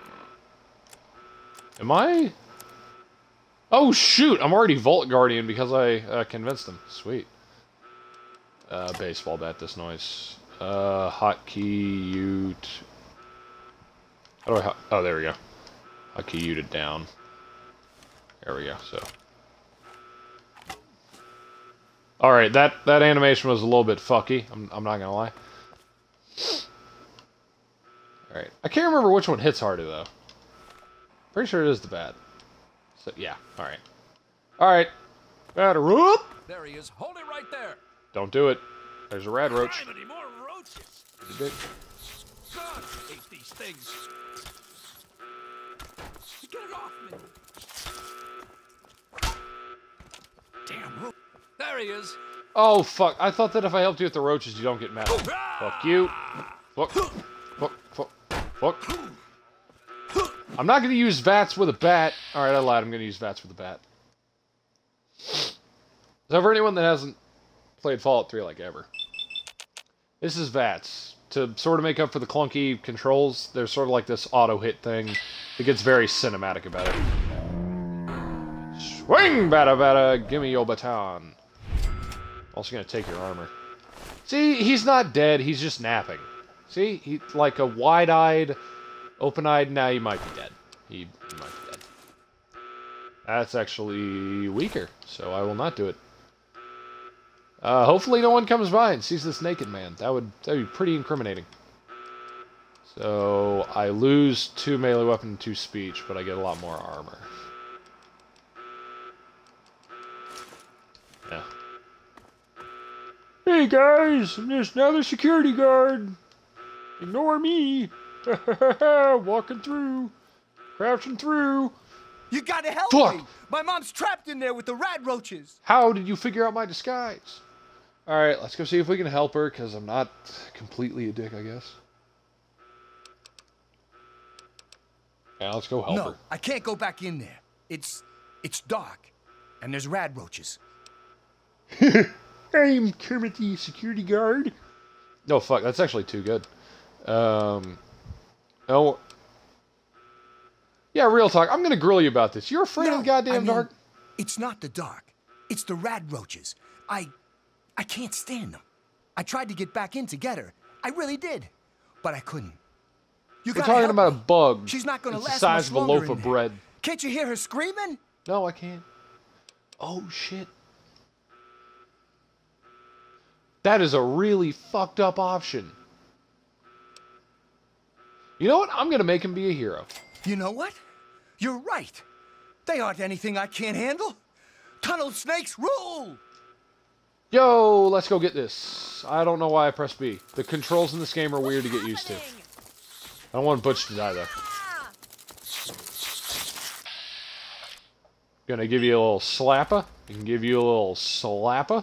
Am I... Oh shoot, I'm already Vault Guardian because I uh, convinced him. Sweet. Uh, baseball bat, this noise. Uh, hotkey, ute. How do I... Oh, there we go. Hotkey, ute it down. There we go, so... Alright, that, that animation was a little bit fucky. I'm, I'm not gonna lie. Alright. I can't remember which one hits harder, though. Pretty sure it is the bat. So, yeah. Alright. Alright. Batter whoop! There he is. Hold it right there. Don't do it. There's a rad roach. Any more roaches? Dick. God, I hate these things. Get it off me. Damn roach. There he is. Oh, fuck. I thought that if I helped you with the roaches, you don't get mad. Fuck you. Fuck. Fuck. Fuck. Fuck. I'm not going to use V A T S with a bat. Alright, I lied. I'm going to use V A T S with a bat. So for anyone that hasn't played Fallout three like ever, this is V A T S. To sort of make up for the clunky controls, there's sort of like this auto-hit thing. It gets very cinematic about it. Swing, bata bata, gimme your baton. Also gonna take your armor. See, he's not dead, he's just napping. See, he's like a wide-eyed, open-eyed, now he might be dead. He, he might be dead. That's actually weaker, so I will not do it. Uh, hopefully no one comes by and sees this naked man. That would that would be pretty incriminating. So, I lose two melee weapon and two speech, but I get a lot more armor. Yeah. Hey guys, I'm just another security guard. Ignore me. Walking through. Crouching through. You gotta help Fuck. me! My mom's trapped in there with the rat roaches! How did you figure out my disguise? Alright, let's go see if we can help her, because I'm not completely a dick, I guess. Yeah, let's go help no, her. I can't go back in there. It's... it's dark. And there's rat roaches. I'm Kermit the security guard. No, fuck, that's actually too good. Um... Oh... Yeah, real talk. I'm gonna grill you about this. You're afraid No, of the goddamn I mean, dark? It's not the dark. It's the rad roaches. I... I can't stand them. I tried to get back in to get her. I really did. But I couldn't. You We're gotta talking help about me. a bug. She's not gonna it's last the size much of a loaf longer of in there. bread. Can't you hear her screaming? No, I can't. Oh, shit. That is a really fucked up option. You know what? I'm gonna make him be a hero. You know what? You're right. They aren't anything I can't handle. Tunnel snakes rule! Yo, let's go get this. I don't know why I pressed B. The controls in this game are weird to get used to. I don't want Butch to die, though. Gonna give you a little slapper. I can give you a little slapper.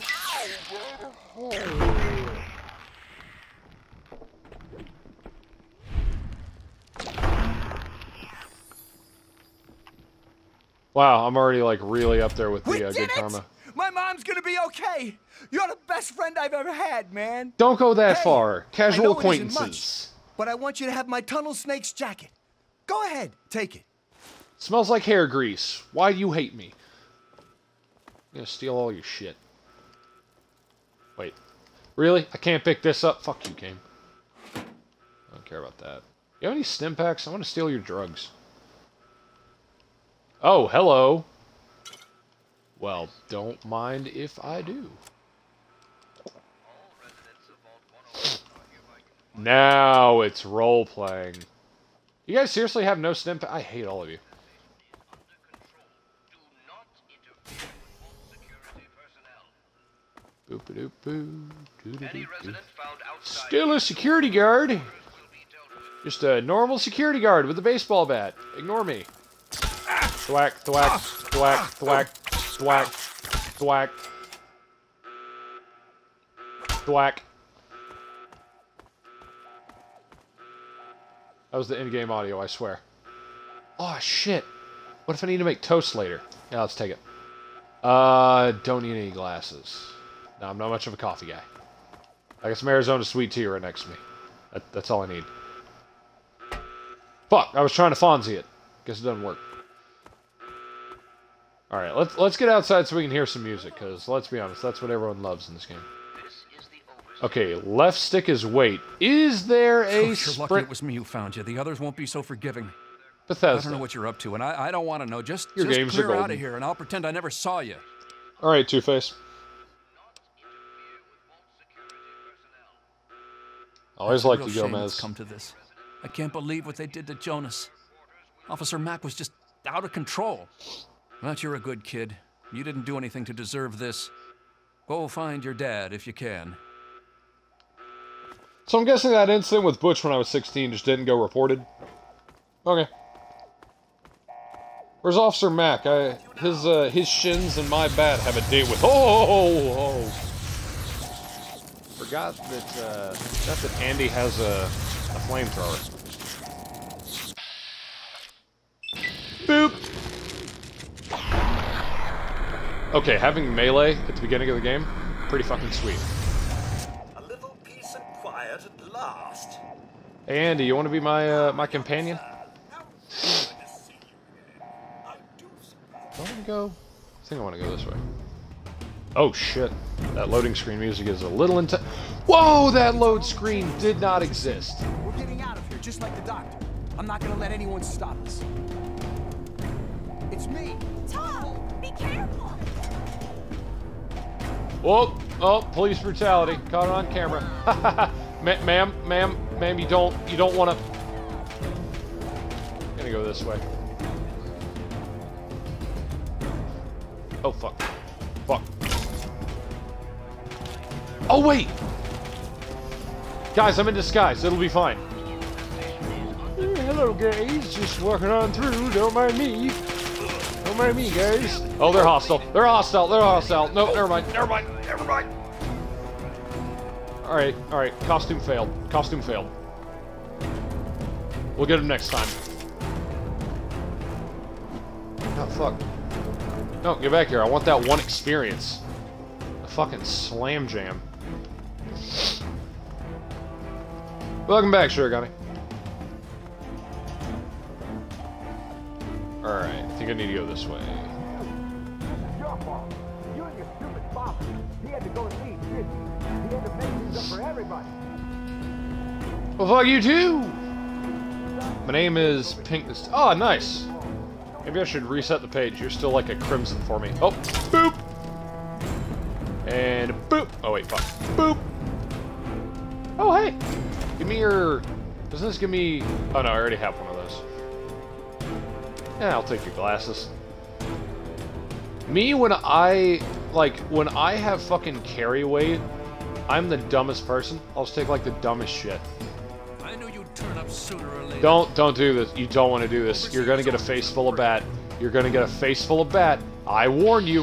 Wow, I'm already like really up there with We the uh, did good it! karma. My mom's gonna be okay. You're the best friend I've ever had, man. Don't go that Hey, far. I Casual know it isn't acquaintances. much, but I want you to have my tunnel snake's jacket. Go ahead, take it. Smells like hair grease. Why do you hate me? I'm gonna steal all your shit. Wait. Really? I can't pick this up? Fuck you, game. I don't care about that. You have any stim packs? I want to steal your drugs. Oh, hello. Well, don't mind if I do. Now it's role-playing. You guys seriously have no stim pack? I hate all of you. Boop-a-doop-boo. Doo-doo-doo-doo. Still a security guard. Just a normal security guard with a baseball bat. Ignore me. Thwack, thwack, thwack, thwack, thwack, thwack. Thwack. That was the in-game audio, I swear. Oh, shit. What if I need to make toast later? Yeah, let's take it. Uh, don't need any glasses. No, I'm not much of a coffee guy. I got some Arizona sweet tea right next to me. That, that's all I need. Fuck, I was trying to Fonzie it. Guess it doesn't work. Alright, let's let's get outside so we can hear some music, because let's be honest, that's what everyone loves in this game. Okay, left stick is wait. Is there a Oh, you're sprint? lucky it was me who found you. The others won't be so forgiving. Bethesda. I don't know what you're up to, and I, I don't want to know. Just, Your just games are clear out golden. of here, and I'll pretend I never saw you. Alright, Two-Face. Always It's a like real the shame Gomez. it's come to this. I can't believe what they did to Jonas. Officer Mack was just out of control. But you're a good kid. You didn't do anything to deserve this. Go find your dad if you can. So I'm guessing that incident with Butch when I was sixteen just didn't go reported? Okay. Where's Officer Mack? I, his, uh, his shins and my bat have a date with... Oh, oh, oh, oh. Forgot that, uh, forgot that Andy has a, a flamethrower. Boop! Okay, having melee at the beginning of the game, pretty fucking sweet. A little peace and quiet at last. Hey Andy, you want to be my, uh, my companion? Do I want to go? I think I want to go this way. Oh shit. That loading screen music is a little intense. Whoa, that load screen did not exist. We're getting out of here, just like the doctor. I'm not gonna let anyone stop us. It's me. Tom, be careful. Whoa, oh, police brutality. Caught it on camera. Ma ma'am, ma'am, ma'am, you don't, you don't want to... Gonna go this way. Oh, fuck. Fuck. Oh, wait! Guys, I'm in disguise. It'll be fine. Hello, guys. Just walking on through. Don't mind me. Don't mind me, guys. Oh, they're hostile. They're hostile. They're hostile. No, never mind. Never mind. Never mind. Alright, alright. Costume failed. Costume failed. We'll get him next time. Oh, fuck. No, get back here. I want that one experience. A fucking slam jam. Welcome back, Sugar Gunny. Alright, I think I need to go this way. Your fault. You and your stupid father. He had to go and eat, didn't he? He had to make things up for everybody. Well, fuck you too! My name is Pinkness. Oh, nice! Maybe I should reset the page. You're still like a crimson for me. Oh, boop! And boop! Oh, wait, fuck. Boop! Oh, hey! Give me your... Doesn't this give me... Oh, no, I already have one of those. Yeah, I'll take your glasses. Me, when I... Like, when I have fucking carry weight, I'm the dumbest person. I'll just take, like, the dumbest shit. I knew you'd turn up sooner or later. Don't, don't do this. You don't want to do this. You're gonna get a face full of bat. You're gonna get a face full of bat. I warn you.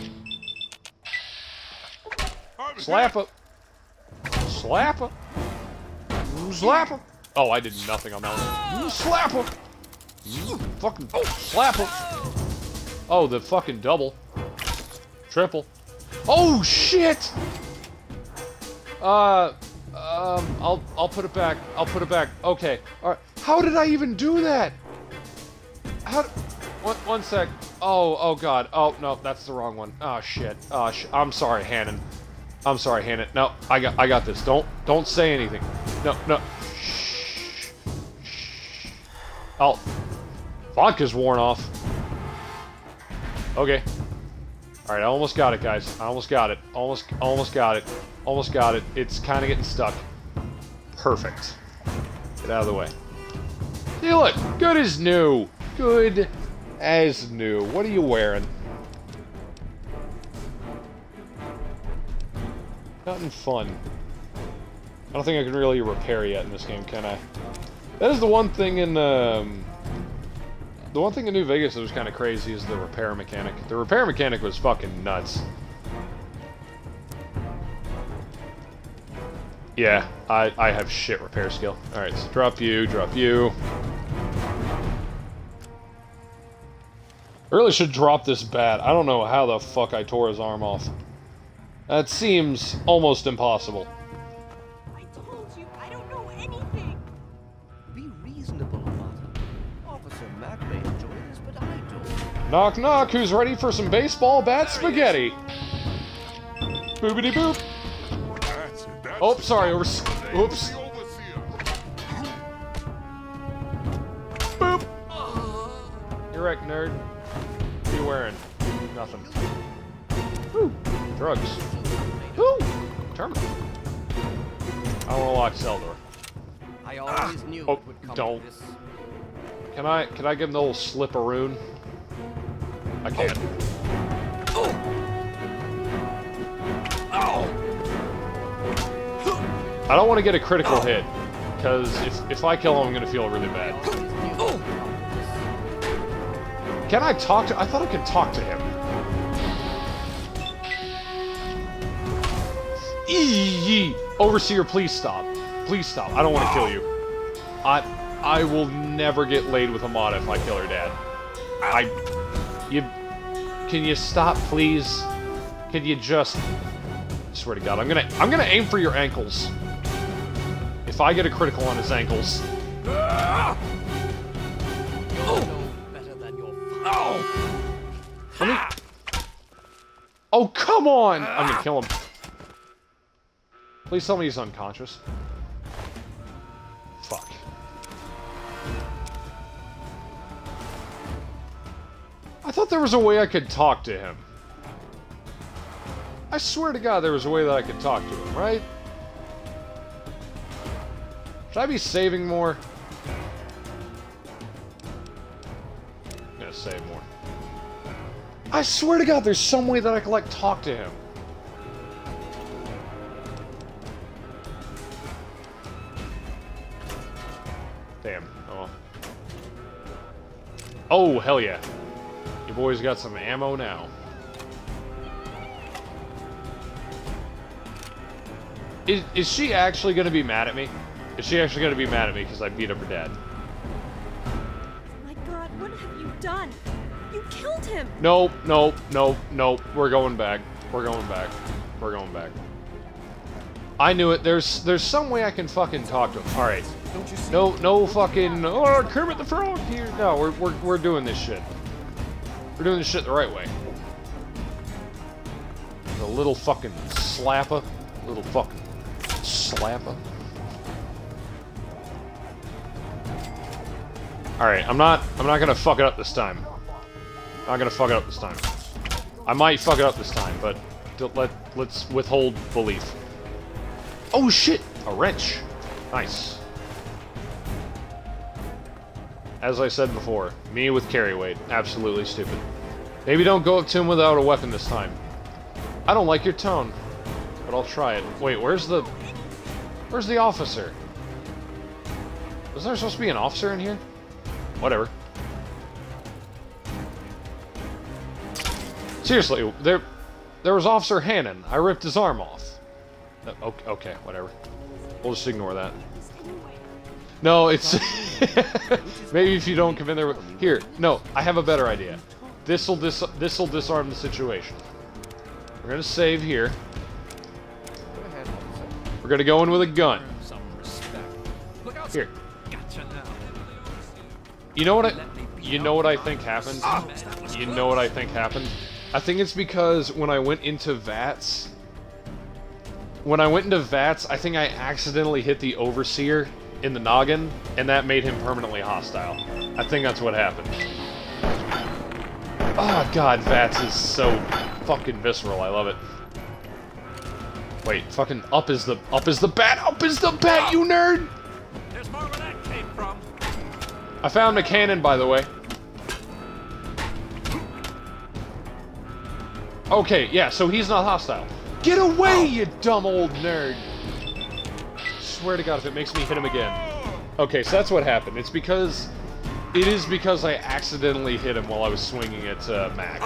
Slap him. Slap him. Slap him. Oh, I did nothing on that one. Slap him. Fucking slap him. Oh, the fucking double. Triple. Oh, shit! Uh... Um, I'll I'll put it back. I'll put it back. Okay. All right. How did I even do that? How? One one sec. Oh oh god. Oh no, that's the wrong one. Oh shit. Oh sh I'm sorry, Hannon. I'm sorry, Hannon. No, I got I got this. Don't don't say anything. No no. Shh. Shh. Oh, vodka's worn off. Okay. All right. I almost got it, guys. I almost got it. Almost almost got it. Almost got it. It's kind of getting stuck. Perfect. Get out of the way. See, look. Good as new. Good as new. What are you wearing? Nothing fun. I don't think I can really repair yet in this game, can I? That is the one thing in, um... The one thing in New Vegas that was kind of crazy is the repair mechanic. The repair mechanic was fucking nuts. Yeah, I, I have shit repair skill. Alright, so drop you, drop you. I really should drop this bat. I don't know how the fuck I tore his arm off. That seems almost impossible. I told you, I don't know anything. Be reasonable, Martha. Officer Mack may enjoy this, but I don't. Knock knock, who's ready for some baseball bat spaghetti? Boobity boop. Oh, sorry, over. Oops. Boop. You're right, nerd. What are you wearing? Nothing. Woo. Drugs. Woo. Terminal. I don't want to lock cell door. I always knew Oh, it would come don't. to this. Can I? Can I give him the little slip-a-roon? I can't. Oh. Oh. I don't want to get a critical hit, because if, if I kill him, I'm going to feel really bad. Can I talk to... I thought I could talk to him. Eee! Overseer, please stop. Please stop. I don't want to kill you. I I will never get laid with Amada if I kill her dad. I... You... Can you stop, please? Can you just... I swear to God, I'm gonna... I'm gonna aim for your ankles. If I get a critical on his ankles... You'll know better than your father. Let me... Oh, come on! I'm gonna kill him. Please tell me he's unconscious. Fuck. I thought there was a way I could talk to him. I swear to God there was a way that I could talk to him, right? Should I be saving more? I'm gonna save more. I swear to God there's some way that I could, like, talk to him. Damn. Oh. Oh, hell yeah. You boys got some ammo now. Is, is she actually going to be mad at me? Is she actually going to be mad at me because I beat up her dad? My God, what have you done? You killed him! Nope, nope, nope, nope. We're going back. We're going back. We're going back. I knew it. There's there's some way I can fucking talk to him. Alright. Don't you see? No, no fucking, oh, Kermit the Frog here. No, we're, we're, we're doing this shit. We're doing this shit the right way. A little fucking slapper. Little fucking slapper. Alright, I'm not, I'm not gonna fuck it up this time. I'm not gonna fuck it up this time. I might fuck it up this time, but let, let's withhold belief. Oh shit! A wrench. Nice. As I said before, me with carry weight. Absolutely stupid. Maybe don't go up to him without a weapon this time. I don't like your tone, but I'll try it. Wait, where's the... Where's the officer? Was there supposed to be an officer in here? Whatever. Seriously, there... There was Officer Hannon. I ripped his arm off. Uh, okay, okay, whatever. We'll just ignore that. No, it's... Maybe if you don't come in there... Here, no, I have a better idea. This'll dis this'll disarm the situation. We're gonna save here. We're gonna go in with a gun. Here. You know what I... You know what I think happened? You know what I think happened? I think it's because when I went into VATS... When I went into VATS, I think I accidentally hit the Overseer in the noggin, and that made him permanently hostile. I think that's what happened. Oh god, VATS is so fucking visceral, I love it. Wait, fucking up is the up is the bat, up is the bat, you nerd! There's more where that came from. I found a cannon, by the way. Okay, yeah, so he's not hostile. Get away, you dumb old nerd! Swear to god if it makes me hit him again. Okay, so that's what happened. It's because... It is because I accidentally hit him while I was swinging at uh, Mac.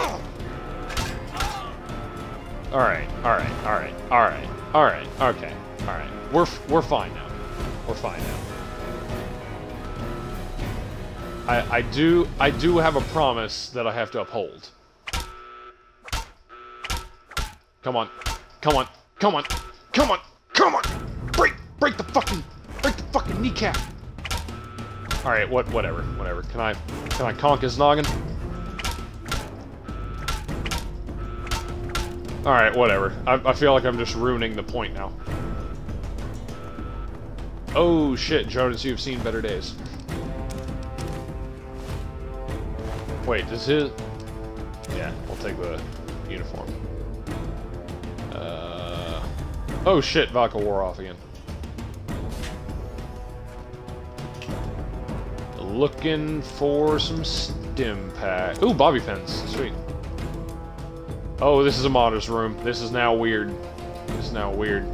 Alright, alright, alright, alright, alright, okay, alright. We're, we're fine now. We're fine now. I, I do, I do have a promise that I have to uphold. Come on. Come on. Come on. Come on. Come on. Break. Break the fucking. Break the fucking kneecap. All right. What? Whatever. Whatever. Can I? Can I conk his noggin? All right. Whatever. I, I feel like I'm just ruining the point now. Oh shit, Jonas! You've seen better days. Wait. Does his? Yeah. We'll take the uniform. Uh, oh shit, vodka wore off again. Looking for some stim pack. Ooh, bobby pins. Sweet. Oh, this is a modder's room. This is now weird. This is now weird.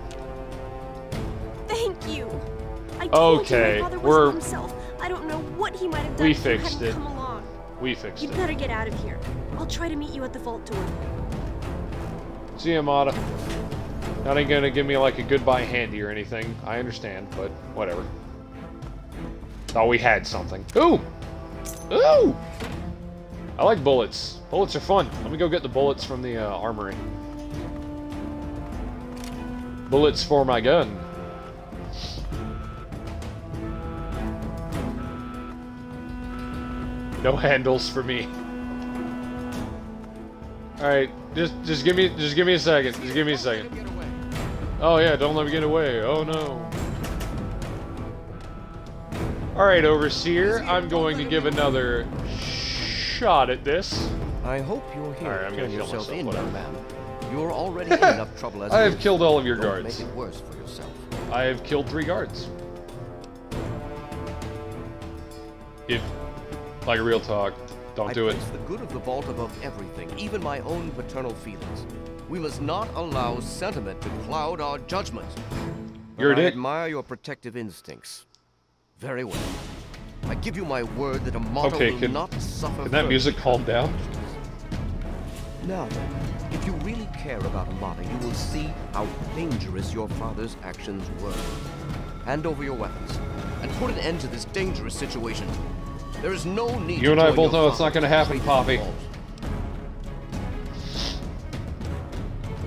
Thank you. I told okay, you my father we're... wasn't himself. I don't know what he might have done We if you fixed hadn't it. come along. We fixed You it. better get out of here. I'll try to meet you at the vault door. See ya, Mata. Not ain't gonna give me like a goodbye handy or anything. I understand, but whatever. Thought we had something. Ooh! Ooh! I like bullets. Bullets are fun. Let me go get the bullets from the uh, armory. Bullets for my gun. No handles for me. Alright, just just give me just give me a second. Just give me a second. Oh yeah, don't let me get away. Oh no. Alright, Overseer, I'm going to give another shot at this. I hope you're here Alright, I'm to gonna turn kill yourself myself, in, whatever. young man. You're already in enough trouble as I it have is. killed all of your Don't guards. Make it worse for yourself. I have killed three guards. If, like real talk, don't I do it. place the good of the vault above everything, even my own paternal feelings. We must not allow sentiment to cloud our judgment. But You're a I dick. admire your protective instincts. Very well. I give you my word that Amata Okay, will can, not suffer can that further. music calm down? Now then, if you really care about Amata, you will see how dangerous your father's actions were. Hand over your weapons, and put an end to this dangerous situation. There is no need You and to I join both your know it's not father going to happen, in the Poppy. vault.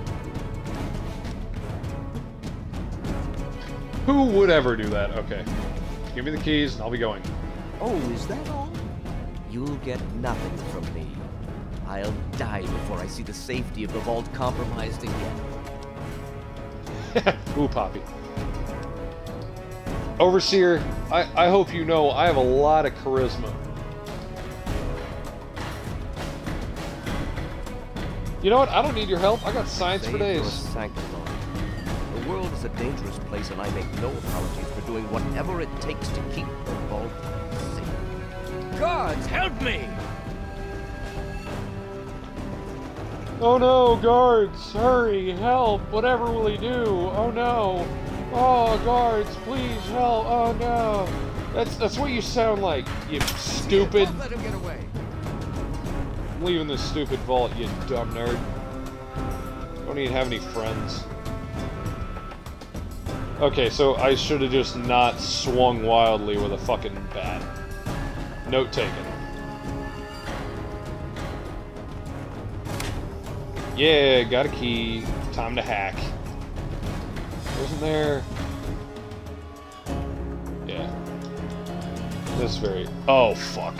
Who would ever do that? Okay. Give me the keys, and I'll be going. Oh, is that all? You'll get nothing from me. I'll die before I see the safety of the vault compromised again. Ooh, Poppy. Overseer, I, I hope you know I have a lot of charisma. You know what? I don't need your help. I got science Save for days. your sanctimony. The world is a dangerous place, and I make no apologies for doing whatever it takes to keep the vault safe. Guards, help me! Oh no, guards! Hurry, help! Whatever will he do? Oh no! Oh, guards, please help! Oh no! That's that's what you sound like, you stupid. Don't let him get away. I'm leaving this stupid vault, you dumb nerd. Don't even have any friends. Okay, so I should have just not swung wildly with a fucking bat. Note taken. Yeah, got a key. Time to hack. Wasn't there... Yeah. This is very... Oh, fuck.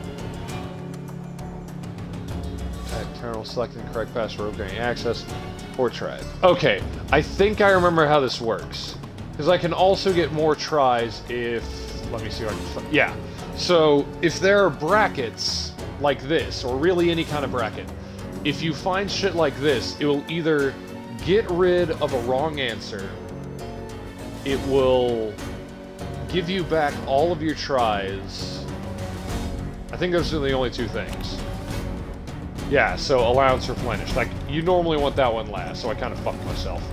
Terminal selecting the correct password, gaining access, or tries. Okay, I think I remember how this works. Because I can also get more tries if... Let me see if I can... Yeah. So, if there are brackets like this, or really any kind of bracket, if you find shit like this, it will either get rid of a wrong answer, it will give you back all of your tries. I think those are the only two things. Yeah, so allowance replenished. Like, you normally want that one last, so I kind of fucked myself.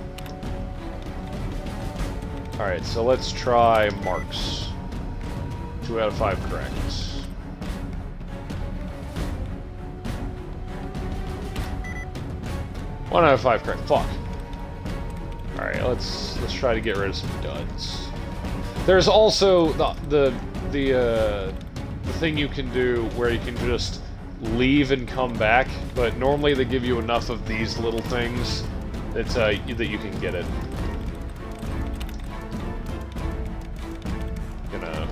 Alright, so let's try marks. Two out of five correct. One out of five correct. Fuck. Alright, let's let's try to get rid of some duds. There's also the the the uh the thing you can do where you can just leave and come back, but normally they give you enough of these little things that uh, that you can get it. Gonna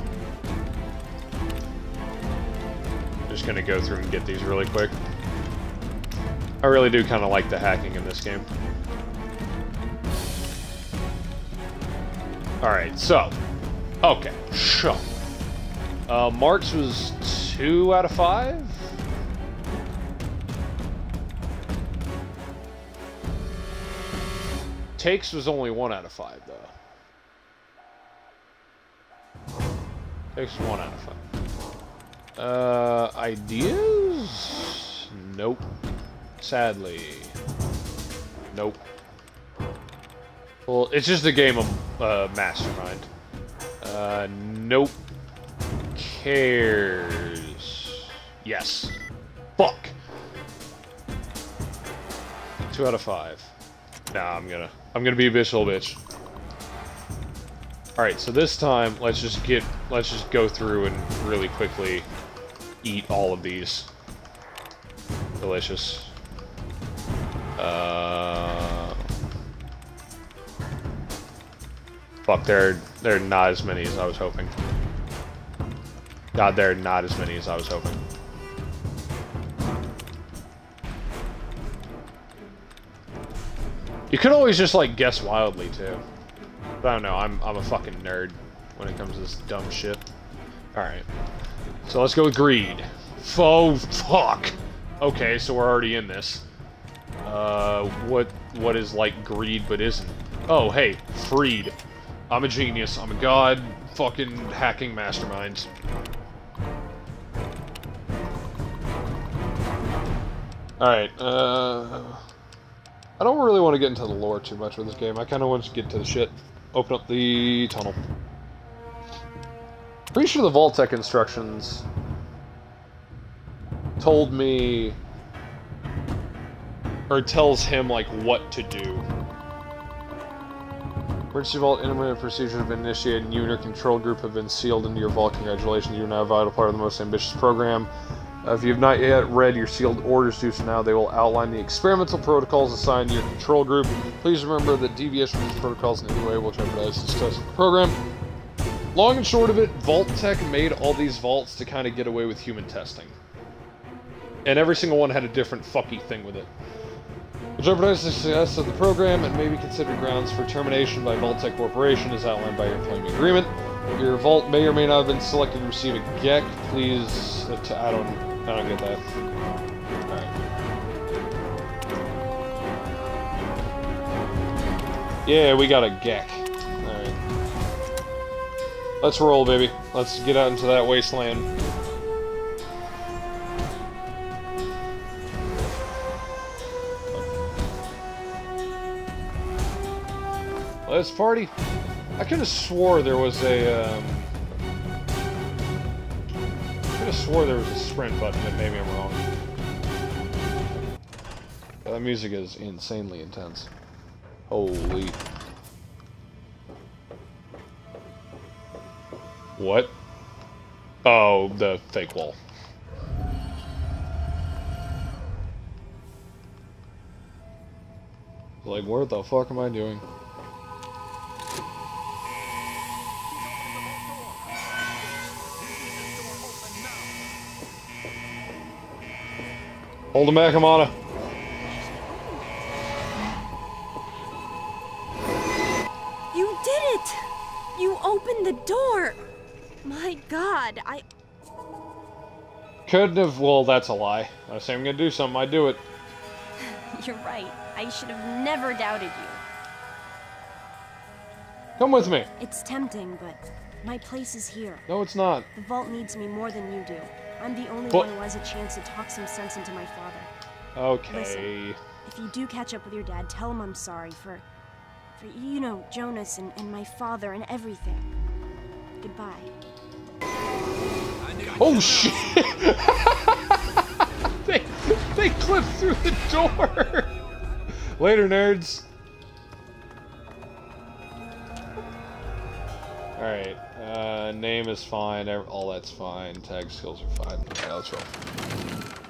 just gonna go through and get these really quick. I really do kind of like the hacking in this game. Alright, so. Okay, sure. Uh, Marks was two out of five? Takes was only one out of five, though. Takes one out of five. Uh, ideas? Nope. Sadly. Nope. Well, it's just a game of uh, Mastermind. Uh, nope. Cares. Yes. Fuck. Two out of five. Nah, I'm gonna, I'm gonna be a bitch, little bitch. All right, so this time, let's just get, let's just go through and really quickly eat all of these. Delicious. Uh, fuck, there, there are not as many as I was hoping. God, there are not as many as I was hoping. You could always just, like, guess wildly, too. But I don't know, I'm, I'm a fucking nerd when it comes to this dumb shit. Alright. So let's go with greed. Oh, fuck! Okay, so we're already in this. Uh, what, what is like greed but isn't? Oh, hey, freed. I'm a genius. I'm a god fucking hacking mastermind. Alright, uh... I don't really want to get into the lore too much with this game. I kind of want to get to the shit. Open up the tunnel. Pretty sure the Vault-Tec instructions told me, or tells him, like, what to do. Emergency Vault intermittent procedures have been initiated, and you and your control group have been sealed into your vault. Congratulations, you are now a vital part of the most ambitious program. Uh, if you have not yet read your sealed orders, do so now. They will outline the experimental protocols assigned to your control group. Please remember that deviation from these protocols in any way will jeopardize the success of the program. Long and short of it, Vault Tech made all these vaults to kind of get away with human testing. And every single one had a different fucky thing with it. Which jeopardizes the success of the program and may be considered grounds for termination by Vault Tech Corporation as outlined by your employment agreement. Your vault may or may not have been selected to receive a G E C. Please, uh, t I don't, I don't get that. Alright. Yeah, we got a G E C. Alright. Let's roll, baby. Let's get out into that wasteland. Let's party. I could have swore there was a, um... I could have swore there was a sprint button, but maybe I'm wrong. That music is insanely intense. Holy. What? Oh, the fake wall. Like, what the fuck am I doing? Hold him back, Amana. You did it! You opened the door! My God, I... Couldn't have... Well, that's a lie. I say I'm gonna do something, I do it. You're right. I should have never doubted you. Come with me. It's tempting, but my place is here. No, it's not. The vault needs me more than you do. I'm the only But- one who has a chance to talk some sense into my father. Okay. Listen, if you do catch up with your dad, tell him I'm sorry for, for you know, Jonas and, and my father and everything. Goodbye. Oh shit! they they clipped through the door. Later, nerds. All right. Uh, name is fine. All that's fine. Tag skills are fine. All right, let's roll.